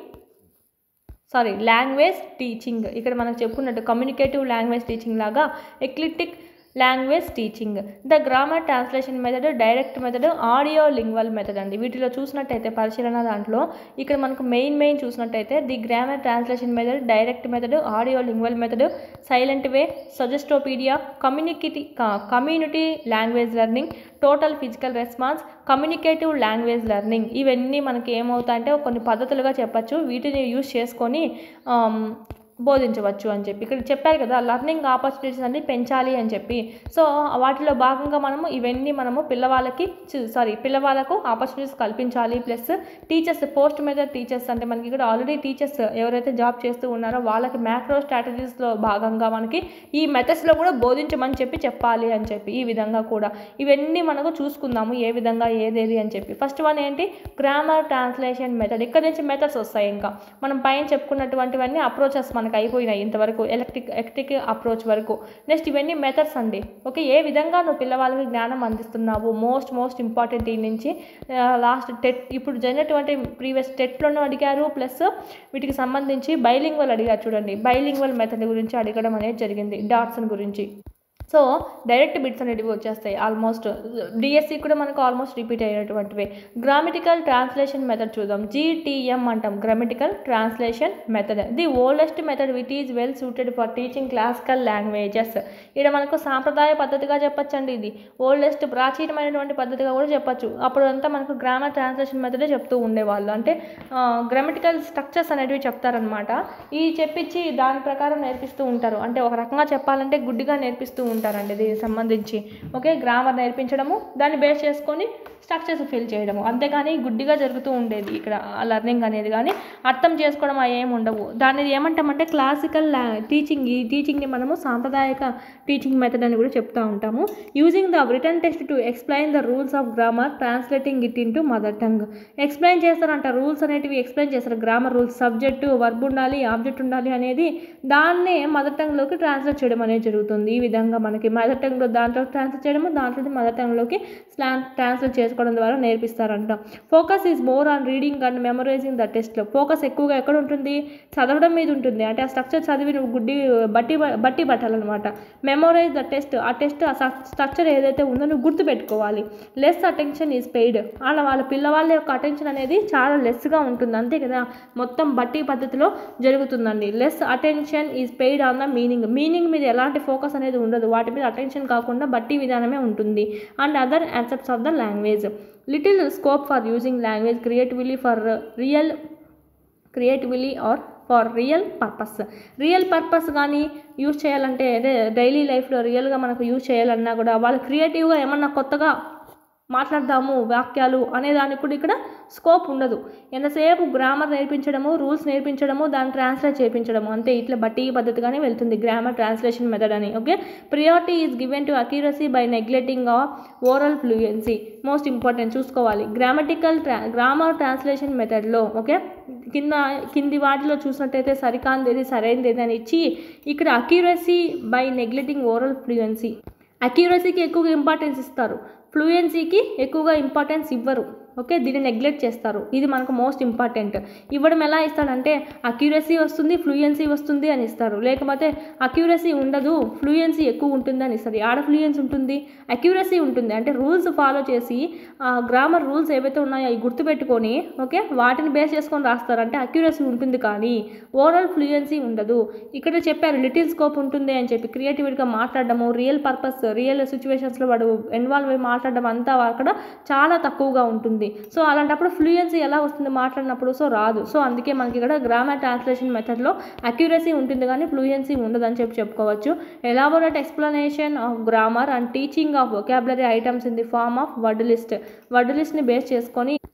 sorry language teaching. ఇక్కడ మనం చెప్పుకున్నట్టు కమ్యూనికేటివ్ లాంగ్వేజ్ టీచింగ్ లాగా eclectic language teaching. The grammar translation method, direct method, audio lingual method అండి. వీటిలో చూసినట్టయితే పరిశీలన దాంట్లో ఇక్కడ మనకు మెయిన్ మెయిన్ చూసినట్టయితే the grammar translation method, direct method, audio lingual method, silent way, suggestopedia, communicative community language learning, total physical response, communicative language learning. ఇవన్నీ మనకి ఏమవుతాయంటే కొన్ని పద్ధతులుగా చెప్పచ్చు. వీటిని యూజ్ చేసుకొని బోధించవచ్చు అని చెప్పి ఇక్కడ చెప్పారు కదా. లర్నింగ్ ఆపర్చునిటీస్ అన్ని పెంచాలి అని చెప్పి. సో వాటిలో భాగంగా మనము ఇవన్నీ మనము పిల్లవాళ్ళకి సారీ పిల్లవాళ్ళకు ఆపర్చునిటీస్ కల్పించాలి. Plus teachers post major teachers అంటే మనకి ఇక్కడ ఆల్రెడీ టీచర్స్ ఎవరైతే జాబ్ చేస్తూ ఉన్నారో వాళ్ళకి మ్యాక్రో స్ట్రాటజీస్లో భాగంగా మనకి ఈ మెథడ్స్లో కూడా బోధించమని చెప్పి చెప్పాలి అని చెప్పి ఈ విధంగా కూడా ఇవన్నీ మనకు చూసుకుందాము ఏ విధంగా ఏదేది అని చెప్పి. ఫస్ట్ వన్ ఏంటి గ్రామర్ ట్రాన్స్లేషన్ మెథడ్. ఇక్కడ నుంచి మెథడ్స్ వస్తాయి. ఇంకా మనం పైన చెప్పుకున్నటువంటివన్నీ అప్రోచెస్ మనకు అయిపోయినాయి ఇంతవరకు ఎలక్ట్రిక్ ఎలక్ట్రిక్ అప్రోచ్ వరకు. నెక్స్ట్ ఇవన్నీ మెథడ్స్ అండి. ఓకే ఏ విధంగా నువ్వు పిల్లవాళ్ళకి జ్ఞానం అందిస్తున్నావు మోస్ట్ మోస్ట్ ఇంపార్టెంట్ ఈ నుంచి లాస్ట్ టెట్ ఇప్పుడు జరిగినటువంటి ప్రీవియస్ టెట్లోనూ అడిగారు. ప్లస్ వీటికి సంబంధించి బైలింగ్వల్ అడిగారు చూడండి. బైలింగ్వల్ మెథడ్ గురించి అడగడం అనేది జరిగింది, డాట్సన్ గురించి. సో డైరెక్ట్ బిట్స్ అనేటివి వచ్చేస్తాయి ఆల్మోస్ట్. డిఎస్సి కూడా మనకు ఆల్మోస్ట్ రిపీట్ అయ్యేటువంటివి. గ్రామటికల్ ట్రాన్స్లేషన్ మెథడ్ చూద్దాం. జీటీఎం అంటాం, grammatical translation method. The oldest method with is well suited for teaching classical languages. ఇక్కడ మనకు సాంప్రదాయ పద్ధతిగా చెప్పచ్చండి. ఇది ఓల్డెస్ట్ ప్రాచీనమైనటువంటి పద్ధతిగా కూడా చెప్పచ్చు. అప్పుడు అంతా మనకు గ్రామర్ ట్రాన్స్లేషన్ మెథడే చెప్తూ ఉండేవాళ్ళు. అంటే గ్రామటికల్ స్ట్రక్చర్స్ అనేటివి చెప్తారనమాట. ఈ చెప్పించి దాని ప్రకారం నేర్పిస్తూ ఉంటారు. అంటే ఒక రకంగా చెప్పాలంటే గుడ్డిగా నేర్పిస్తూ ఉంటారండి దీనికి సంబంధించి. ఓకే గ్రామర్ నేర్పించడము, దాన్ని బేస్ చేసుకొని స్ట్రక్చర్స్ ఫిల్ చేయడము, అంతేగాని గుడ్డిగా జరుగుతూ ఉండేది ఇక్కడ లెర్నింగ్ అనేది. కానీ అర్థం చేసుకోవడం అవి ఏమి ఉండవు. దాన్ని ఏమంటామంటే క్లాసికల్ టీచింగ్. ఈ టీచింగ్ని మనము సాంప్రదాయక టీచింగ్ మెథడ్ అని కూడా చెప్తూ ఉంటాము. Using the written text to explain the rules of grammar, translating it into mother tongue. Explain చేస్తారంట రూల్స్ అనేటివి ఎక్స్ప్లెయిన్ చేస్తారు. గ్రామర్ రూల్స్ సబ్జెక్టు వర్బ్ ఉండాలి, ఆబ్జెక్ట్ ఉండాలి అనేది దాన్నే మదర్ టంగ్లోకి ట్రాన్స్లేట్ చేయడం అనేది జరుగుతుంది. ఈ విధంగా మనకి మదర్ టంగ్లో దాంట్లో ట్రాన్స్లేట్ చేయడము, దాంట్లో మదర్ టంగ్లోకి ట్రాన్స్లేట్ చేసుకోవడం ద్వారా నేర్పిస్తారంట. Focus is more on reading and memorising the టెస్ట్లో. ఫోకస్ ఎక్కువగా ఎక్కడ ఉంటుంది? చదవడం మీద ఉంటుంది. అంటే ఆ స్ట్రక్చర్ చదివి నువ్వు గుడ్డి బట్టి బట్టి పట్టాలన్నమాట. Memorise the text. ఆ టెస్ట్ ఆ స్ట్రక్చర్ ఏదైతే ఉందో నువ్వు గుర్తుపెట్టుకోవాలి. Less attention is paid. అలా వాళ్ళ పిల్లవాళ్ళ యొక్క అటెన్షన్ అనేది చాలా లెస్గా ఉంటుంది. అంతే కదా, మొత్తం బట్టి పద్ధతిలో జరుగుతుందండి. Less attention is paid on the meaning. Meaning మీద ఎలాంటి ఫోకస్ అనేది ఉండదు. వాటి మీద అటెన్షన్ కాకుండా బట్టి విధానమే ఉంటుంది. And other aspects of the language. Little scope for using language creatively for real creatively or for real purpose. Real purpose కానీ యూజ్ చేయాలంటే అదే డైలీ లైఫ్లో రియల్గా మనకు యూజ్ చేయాలన్నా కూడా వాళ్ళు క్రియేటివ్గా ఏమన్నా కొత్తగా మాట్లాడదాము వాక్యాలు అనే దానికి కూడా ఇక్కడ స్కోప్ ఉండదు. ఎంతసేపు గ్రామర్ నేర్పించడము, రూల్స్ నేర్పించడము, దాన్ని ట్రాన్స్లేట్ చేయించడము, అంతే. ఇట్లా బట్టి పద్ధతిగానే వెళ్తుంది గ్రామర్ ట్రాన్స్లేషన్ మెథడ్ అని. Okay priority is given to accuracy by neglecting of oral fluency. Most important చూసుకోవాలి. గ్రామటికల్ ట్రా గ్రామర్ ట్రాన్స్లేషన్ మెథడ్లో ఓకే కింద కింది వాటిలో చూసినట్టయితే సరికాందేది సరైనది ఏదని ఇచ్చి ఇక్కడ accuracy by neglecting oral fluency. అక్యురసీకి ఎక్కువగా ఇంపార్టెన్స్ ఇస్తారు, ఫ్లూయెన్సీకి ఎక్కువగా ఇంపార్టెన్స్ ఇవ్వరు. ఓకే దీన్ని నెగ్లెక్ట్ చేస్తారు. ఇది మనకు మోస్ట్ ఇంపార్టెంట్. ఇవ్వడం ఎలా ఇస్తాడంటే అక్యురసీ వస్తుంది, ఫ్లూయెన్సీ వస్తుంది అని ఇస్తారు. లేకపోతే అక్యురసీ ఉండదు, ఫ్లూయెన్సీ ఎక్కువ ఉంటుంది అని ఇస్తారు. ఆడ ఫ్లూయెన్సీ ఉంటుంది, అక్యురసీ ఉంటుంది. అంటే రూల్స్ ఫాలో చేసి గ్రామర్ రూల్స్ ఏవైతే ఉన్నాయో అవి గుర్తుపెట్టుకొని ఓకే వాటిని బేస్ చేసుకొని రాస్తారు. అంటే అక్యురసీ ఉంటుంది కానీ ఓవరాల్ ఫ్లూయెన్సీ ఉండదు. ఇక్కడ చెప్పారు లిటిల్ స్కోప్ ఉంటుంది అని చెప్పి. క్రియేటివిటీగా మాట్లాడడము, రియల్ పర్పస్ రియల్ సిచ్యువేషన్స్లో వాడు ఇన్వాల్వ్ అయ్యి మాట్లాడడం అంతా అక్కడ చాలా తక్కువగా ఉంటుంది. సో అలాంటప్పుడు ఫ్లూయెన్సీ ఎలా వస్తుంది మాట్లాడినప్పుడు? సో రాదు. సో అందుకే మనకి ఇక్కడ గ్రామర్ ట్రాన్స్లేషన్ మెథడ్లో అక్యురసీ ఉంటుంది కానీ ఫ్లూయెన్సీ ఉండదని చెప్పి చెప్పుకోవచ్చు. Elaborate explanation of grammar and teaching of vocabulary items in the form of word list. Word లిస్ట్ని బేస్ చేసుకొని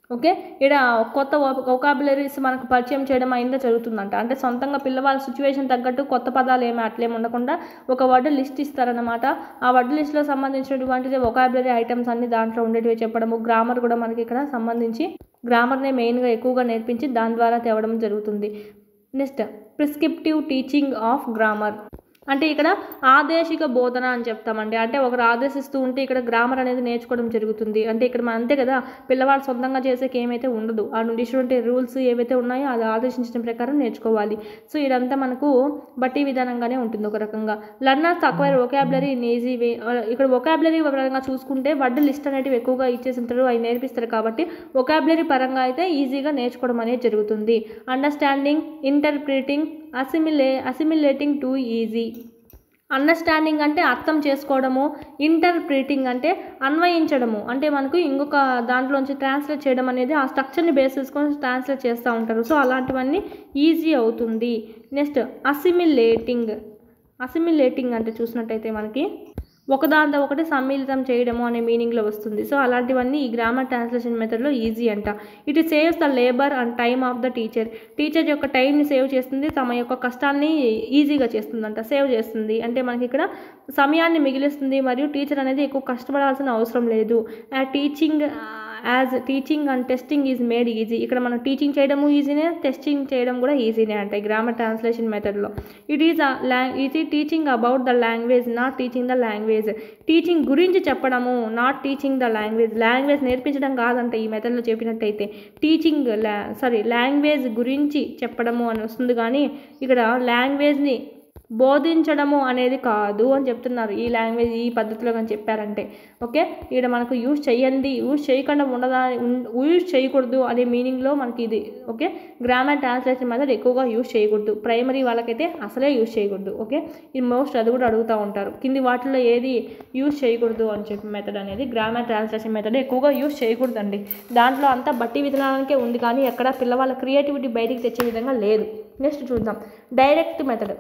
ఓకే, ఇక్కడ కొత్త వొకాబులరీస్ మనకు పరిచయం చేయడం అయిందో జరుగుతుందంట. అంటే సొంతంగా పిల్లవాళ్ళ సిచ్యువేషన్ తగ్గట్టు కొత్త పదాలు ఏమి అట్లేమి ఉండకుండా ఒక వర్డ్ లిస్ట్ ఇస్తారనమాట. ఆ వర్డ్ లిస్ట్లో సంబంధించినటువంటిది వొకాబులరీ ఐటమ్స్ అన్ని దాంట్లో ఉండేటివి చెప్పడము. గ్రామర్ కూడా మనకి ఇక్కడ సంబంధించి గ్రామర్నే మెయిన్గా ఎక్కువగా నేర్పించి దాని ద్వారా తేవడం జరుగుతుంది. Next prescriptive teaching of grammar అంటే ఇక్కడ ఆదేశిక బోధన అని చెప్తామండి. అంటే ఒకరు ఆదేశిస్తూ ఉంటే ఇక్కడ గ్రామర్ అనేది నేర్చుకోవడం జరుగుతుంది. అంటే ఇక్కడ మనం అంతే కదా, పిల్లవాళ్ళు సొంతంగా చేసేకి ఏమైతే ఉండదు, ఆ నుండి రూల్స్ ఏవైతే ఉన్నాయో అది ఆదేశించిన ప్రకారం నేర్చుకోవాలి. సో ఇదంతా మనకు బట్టి విధానంగానే ఉంటుంది ఒక రకంగా. Learners acquire vocabulary in easy way. ఇక్కడ వొకాబులరీ పరంగా చూసుకుంటే వర్డ్ లిస్ట్ అనేటివి ఎక్కువగా ఇచ్చేసి ఉంటారు, అవి నేర్పిస్తారు కాబట్టి వొకాబులరీ పరంగా అయితే ఈజీగా నేర్చుకోవడం అనేది జరుగుతుంది. Understanding, interpreting, assimilate assimilating to easy. Understanding అంటే అర్థం చేసుకోవడము, ఇంటర్ప్రిటింగ్ అంటే అన్వయించడము, అంటే మనకు ఇంకొక దాంట్లోంచి ట్రాన్స్లేట్ చేయడం అనేది ఆ స్ట్రక్చర్ని బేస్ చేసుకొని ట్రాన్స్లేట్ చేస్తూ ఉంటారు. సో అలాంటివన్నీ ఈజీ అవుతుంది. నెక్స్ట్ అసిమిలేటింగ్. అసిమిలేటింగ్ అంటే చూసినట్టయితే మనకి ఒకదాంతో ఒకటి సమ్మిళితం చేయడము అనే మీనింగ్లో వస్తుంది. సో అలాంటివన్నీ ఈ గ్రామర్ ట్రాన్స్లేషన్ మెథడ్లో ఈజీ అంట. It saves the labour and time of the teacher. Teacher యొక్క టైంని సేవ్ చేస్తుంది, తమ యొక్క కష్టాన్ని ఈజీగా చేస్తుందంట, సేవ్ చేస్తుంది. అంటే మనకి ఇక్కడ సమయాన్ని మిగిలిస్తుంది మరియు టీచర్ అనేది ఎక్కువ కష్టపడాల్సిన అవసరం లేదు. ఆ teaching as teaching and testing is made easy. ఇక్కడ మనం టీచింగ్ చేయడము ఈజీనే, టెస్టింగ్ చేయడం కూడా ఈజీనే అంటే గ్రామర్ ట్రాన్స్లేషన్ మెథడ్లో. It is a long it ఈ teaching about the language, not teaching the language. Teaching గురించి చెప్పడము, not teaching the language. Language నేర్పించడం కాదంట ఈ మెథడ్లో చెప్పినట్టయితే. టీచింగ్ లా సారీ లాంగ్వేజ్ గురించి చెప్పడము అని వస్తుంది, కానీ ఇక్కడ లాంగ్వేజ్ని బోధించడము అనేది కాదు అని చెప్తున్నారు ఈ లాంగ్వేజ్ ఈ పద్ధతిలో కానీ చెప్పారంటే. ఓకే, ఇక్కడ మనకు యూజ్ చేయండి, యూజ్ చేయకుండా ఉండదా యూజ్ చేయకూడదు అనే మీనింగ్లో మనకి ఇది. ఓకే, గ్రామర్ ట్రాన్స్లేషన్ మెథడ్ ఎక్కువగా యూజ్ చేయకూడదు, ప్రైమరీ వాళ్ళకైతే అసలే యూజ్ చేయకూడదు. ఓకే, ఇది మోస్ట్ అది కూడా అడుగుతూ ఉంటారు, కింది వాటిలో ఏది యూజ్ చేయకూడదు అని చెప్పి మెథడ్ అనేది గ్రామర్ ట్రాన్స్లేషన్ మెథడ్ ఎక్కువగా యూజ్ చేయకూడదండి. దాంట్లో అంతా బట్టి విధానానికే ఉంది, కానీ ఎక్కడ పిల్లవాళ్ళ క్రియేటివిటీ బయటికి తెచ్చే విధంగా లేదు. నెక్స్ట్ చూద్దాం డైరెక్ట్ మెథడ్.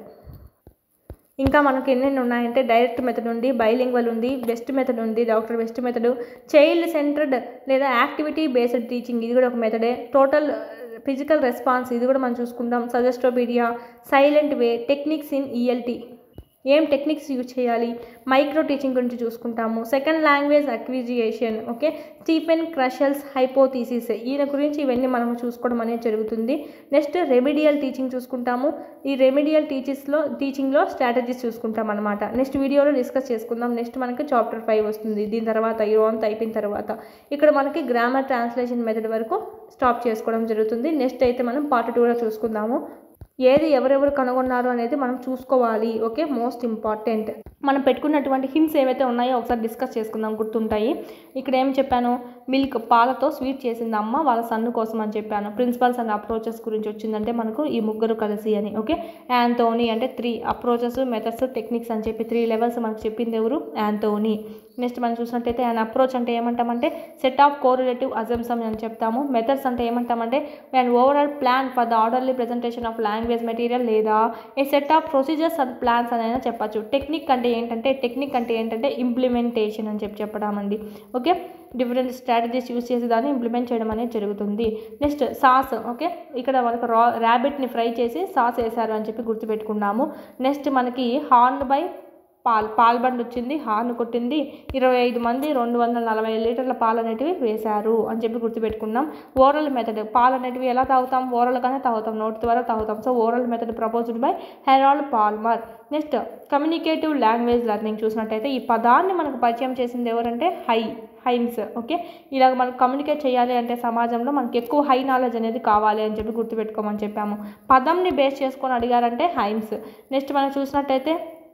ఇంకా మనకి ఎన్నెన్ని ఉన్నాయంటే డైరెక్ట్ మెథడ్ ఉంది, బైలింగ్వల్ ఉంది, బెస్ట్ మెథడ్ ఉంది, doctor best method, child centred లేదా యాక్టివిటీ బేస్డ్ టీచింగ్ ఇది కూడా ఒక మెథడే, టోటల్ ఫిజికల్ రెస్పాన్స్ ఇది కూడా మనం చూసుకుంటాం, suggestopedia, silent way, techniques in ELT ఏం టెక్నిక్స్ యూజ్ చేయాలి, మైక్రో టీచింగ్ గురించి చూసుకుంటాము, second language acquisition, okay, Stephen Krashen's hypothesis ఈయన గురించి ఇవన్నీ మనం చూసుకోవడం అనేది జరుగుతుంది. నెక్స్ట్ రెమిడియల్ టీచింగ్ చూసుకుంటాము, ఈ రెమిడియల్ టీచింగ్స్లో టీచింగ్లో స్ట్రాటజీస్ చూసుకుంటాం అనమాట. నెక్స్ట్ వీడియోలో డిస్కస్ చేసుకుందాం. నెక్స్ట్ మనకి చాప్టర్ ఫైవ్ వస్తుంది, దీని తర్వాత ఈ రోజంతా అయిపోయిన తర్వాత ఇక్కడ మనకి గ్రామర్ ట్రాన్స్లేషన్ మెథడ్ వరకు స్టాప్ చేసుకోవడం జరుగుతుంది. నెక్స్ట్ అయితే మనం పార్ట్ టూలో చూసుకుందాము, ఏది ఎవరెవరు కనుగొన్నారు అనేది మనం చూసుకోవాలి. ఓకే, మోస్ట్ ఇంపార్టెంట్ మనం పెట్టుకున్నటువంటి హింట్స్ ఏవైతే ఉన్నాయో ఒకసారి డిస్కస్ చేసుకుందాం, గుర్తుంటాయి. ఇక్కడ ఏం చెప్పాను, మిల్క్ పాలతో స్వీట్ చేసింది అమ్మ వాళ్ళ సన్ను కోసం అని చెప్పాను. ప్రిన్సిపల్స్ అండ్ అప్రోచెస్ గురించి వచ్చిందంటే మనకు ఈ ముగ్గురు కలిసి అని. ఓకే, యాంథోనీ అంటే త్రీ అప్రోచెస్, మెథడ్స్, టెక్నిక్స్ అని చెప్పి త్రీ లెవెల్స్ మనకు చెప్పింది ఎవరు, యాంథోనీ. నెక్స్ట్ మనం చూసినట్టయితే అండ్ అప్రోచ్ అంటే ఏమంటామంటే సెట్ ఆఫ్ కోరిలేటివ్ అజంప్షన్ అని చెప్తాము. మెథడ్స్ అంటే ఏమంటామంటే and overall plan for the orderly presentation of language material లేదా a set of procedures and plans అని అయినా చెప్పచ్చు. టెక్నిక్ అంటే ఏంటంటే టెక్నిక్ అంటే ఏంటంటే ఇంప్లిమెంటేషన్ అని చెప్పి చెప్పడం అండి. ఓకే, డిఫరెంట్ స్ట్రాటజీస్ యూస్ చేసి దాన్ని ఇంప్లిమెంట్ చేయడం అనేది జరుగుతుంది. నెక్స్ట్ సాస్, ఓకే, ఇక్కడ మనకు రా ర్యాబిట్ని ఫ్రై చేసి సాస్ వేశారు అని చెప్పి గుర్తుపెట్టుకున్నాము. నెక్స్ట్ మనకి హార్న్ బై పాల్ పాల్ బండ్ వచ్చింది, హార్న్ కొట్టింది, ఇరవై ఐదు మంది రెండు వందల నలభై లీటర్ల పాలు అనేటివి వేశారు అని చెప్పి గుర్తుపెట్టుకున్నాం. ఓరల్ మెథడ్ పాలు అనేటివి ఎలా తాగుతాం, ఓరల్గానే తాగుతాం, నోటి ద్వారా తాగుతాం. So oral method proposed by Harold Palmer. Next communicative language learning చూసినట్టయితే ఈ పదాన్ని మనకు పరిచయం చేసింది ఎవరంటే హై హైమ్స్. ఓకే, ఇలాగ మనకు కమ్యూనికేట్ చేయాలి అంటే సమాజంలో మనకి ఎక్కువ హై నాలెడ్జ్ అనేది కావాలి అని చెప్పి గుర్తుపెట్టుకోమని చెప్పాము. పదంని బేస్ చేసుకొని అడిగారంటే హైమ్స్. నెక్స్ట్ మనం చూసినట్టయితే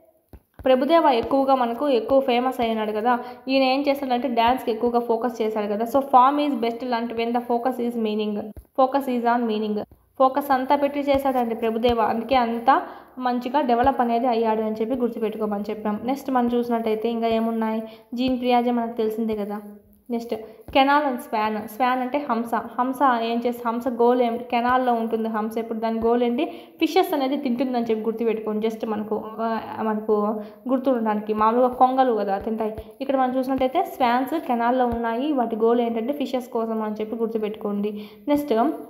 ప్రభుదేవ ఎక్కువగా మనకు ఎక్కువ ఫేమస్ అయినాడు కదా, ఈయన ఏం చేస్తాడంటే డ్యాన్స్కి ఎక్కువగా ఫోకస్ చేశాడు కదా. సో ఫామ్ ఈజ్ బెస్ట్ లాంటి when the focus is meaning, focus is on meaning, focus అంతా పెట్టి చేశాడండి ప్రభుదేవ, అందుకే అంతా మంచిగా డెవలప్ అనేది అయ్యాడు అని చెప్పి గుర్తుపెట్టుకోమని చెప్పాం. నెక్స్ట్ మనం చూసినట్టయితే ఇంకా ఏమున్నాయి, జీన్ ప్రియాజే మనకు తెలిసిందే కదా, next Canale and Swain. Swain అంటే హంస. హంస ఏం చేస్తే హంస గోల్ ఏం కెనాల్లో ఉంటుంది హంస. ఇప్పుడు దాని గోల్ ఏంటి, ఫిషెస్ అనేది తింటుందని చెప్పి గుర్తుపెట్టుకోండి. జస్ట్ మనకు మనకు గుర్తుండడానికి. మామూలుగా కొంగలు కదా తింటాయి. ఇక్కడ మనం చూసినట్టయితే స్వాన్స్ కెనాల్లో ఉన్నాయి, వాటి గోల్ ఏంటంటే ఫిషెస్ కోసం అని చెప్పి గుర్తుపెట్టుకోండి. Next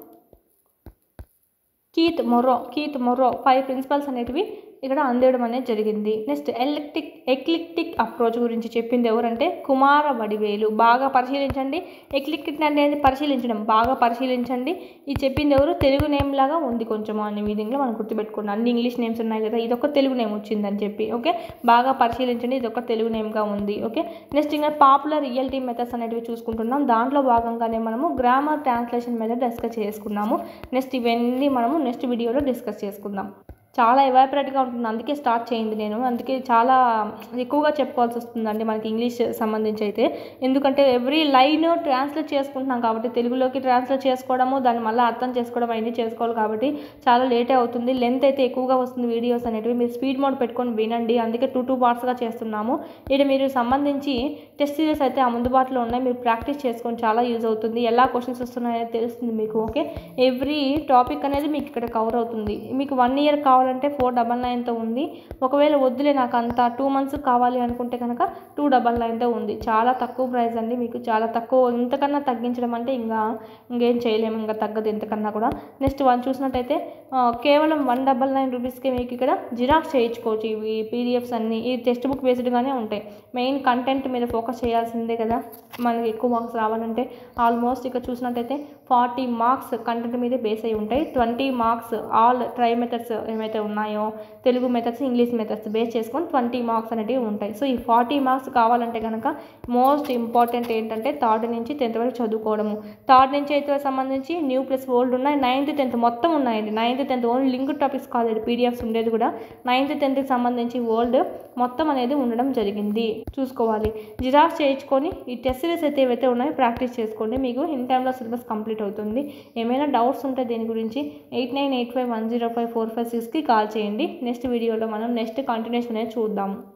Keith Morrow. Keith Morrow five principles అనేటివి ఇక్కడ అందేయడం అనేది జరిగింది. నెక్స్ట్ ఎలక్టిక్ ఎక్లిక్టిక్ అప్రోచ్ గురించి చెప్పింది ఎవరంటే కుమార వడివేలు. బాగా పరిశీలించండి. ఎక్లిక్టిక్ అనేది పరిశీలించడం, బాగా పరిశీలించండి. ఇది చెప్పింది ఎవరు, తెలుగు నేమ్ లాగా ఉంది కొంచెం అనే విధంగా మనం గుర్తుపెట్టుకోండి. అన్ని ఇంగ్లీష్ నేమ్స్ ఉన్నాయి కదా, ఇది ఒక తెలుగు నేమ్ వచ్చిందని చెప్పి. ఓకే, బాగా పరిశీలించండి, ఇది ఒక తెలుగు నేమ్గా ఉంది. ఓకే, నెక్స్ట్ ఇంకా పాపులర్ రియల్టీ మెథడ్స్ అనేటివి చూసుకుంటున్నాం. దాంట్లో భాగంగానే మనము గ్రామర్ ట్రాన్స్లేషన్ మెథడ్ డిస్కస్ చేసుకున్నాము. నెక్స్ట్ ఇవన్నీ మనము నెక్స్ట్ వీడియోలో డిస్కస్ చేసుకుందాం. చాలా ఎవాపరేట్గా ఉంటుంది, అందుకే స్టార్ట్ చేయింది నేను. అందుకే చాలా ఎక్కువగా చెప్పుకోవాల్సి వస్తుందండి మనకి ఇంగ్లీష్ సంబంధించి అయితే. ఎందుకంటే ఎవ్రీ లైన్ ట్రాన్స్లేట్ చేసుకుంటున్నాం కాబట్టి, తెలుగులోకి ట్రాన్స్లేట్ చేసుకోవడము, దాన్ని మళ్ళీ అర్థం చేసుకోవడం అవన్నీ చేసుకోవాలి కాబట్టి చాలా లేటే అవుతుంది. లెంత్ అయితే ఎక్కువగా వస్తుంది వీడియోస్ అనేటివి. మీరు స్పీడ్ మోడ్ పెట్టుకొని వినండి, అందుకే టూ టూ పార్ట్స్గా చేస్తున్నాము. ఇక్కడ మీరు సంబంధించి టెస్ట్ సిరీస్ అయితే అందుబాటులో ఉన్నాయి, మీరు ప్రాక్టీస్ చేసుకొని చాలా యూజ్ అవుతుంది. ఎలా క్వశ్చన్స్ వస్తున్నాయో తెలుస్తుంది మీకు. ఓకే, ఎవ్రీ టాపిక్ అనేది మీకు ఇక్కడ కవర్ అవుతుంది. మీకు వన్ ఇయర్ కావాలి అంటే ఫోర్ డబల్ నైన్తో ఉంది. ఒకవేళ వద్దులే నాకు అంత టూ మంత్స్ కావాలి అనుకుంటే కనుక టూ డబల్ నైన్తో ఉంది. చాలా తక్కువ ప్రైస్ అండి, మీకు చాలా తక్కువ. ఇంతకన్నా తగ్గించడం అంటే ఇంకా ఇంకేం చేయలేము, ఇంకా తగ్గదు ఇంతకన్నా కూడా. నెక్స్ట్ వన్ చూసినట్టయితే కేవలం వన్ డబల్ నైన్ రూపీస్కే మీకు ఇక్కడ జిరాక్స్ చేయించుకోవచ్చు. ఇవి పీడిఎఫ్స్ అన్నీ ఈ టెక్స్ట్ బుక్ బేస్డ్గానే ఉంటాయి. మెయిన్ కంటెంట్ మీద ఫోకస్ చేయాల్సిందే కదా మనకి ఎక్కువ మార్క్స్ రావాలంటే. ఆల్మోస్ట్ ఇక్కడ చూసినట్టయితే ఫార్టీ మార్క్స్ కంటెంట్ మీదే బేస్ అయి ఉంటాయి. Twenty marks all try methods ఏమైతే ఉన్నాయో, Telugu methods, English methods base చేసుకొని ట్వంటీ మార్క్స్ అనేవి ఉంటాయి. సో ఈ ఫార్టీ మార్క్స్ కావాలంటే కనుక మోస్ట్ ఇంపార్టెంట్ ఏంటంటే థర్డ్ నుంచి టెన్త్ వరకు చదువుకోవడము. థర్డ్ నుంచి అయితే సంబంధించి న్యూ ప్లస్ ఓల్డ్ ఉన్నాయి, నైన్త్ టెన్త్ మొత్తం ఉన్నాయండి. Ninth tenth only link topics కాదు, పీడిఎఫ్స్ ఉండేది కూడా. నైన్త్ టెన్త్కి సంబంధించి ఓల్డ్ మొత్తం అనేది ఉండడం జరిగింది, చూసుకోవాలి. జిరాక్స్ చేయించుకొని ఈ టెస్ట్ సిరీస్ అయితే ఏవైతే ఉన్నాయో ప్రాక్టీస్ చేసుకోండి, మీకు ఇన్ టైంలో సిలబస్ కంప్లీట్ అవుతుంది. ఏమైనా డౌట్స్ ఉంటే దీని గురించి eight nine eight five one zero five four five సిక్స్కి కాల్ చేయండి. నెక్స్ట్ వీడియోలో మనం నెక్స్ట్ కంటిన్యూషన్ అనేది చూద్దాము.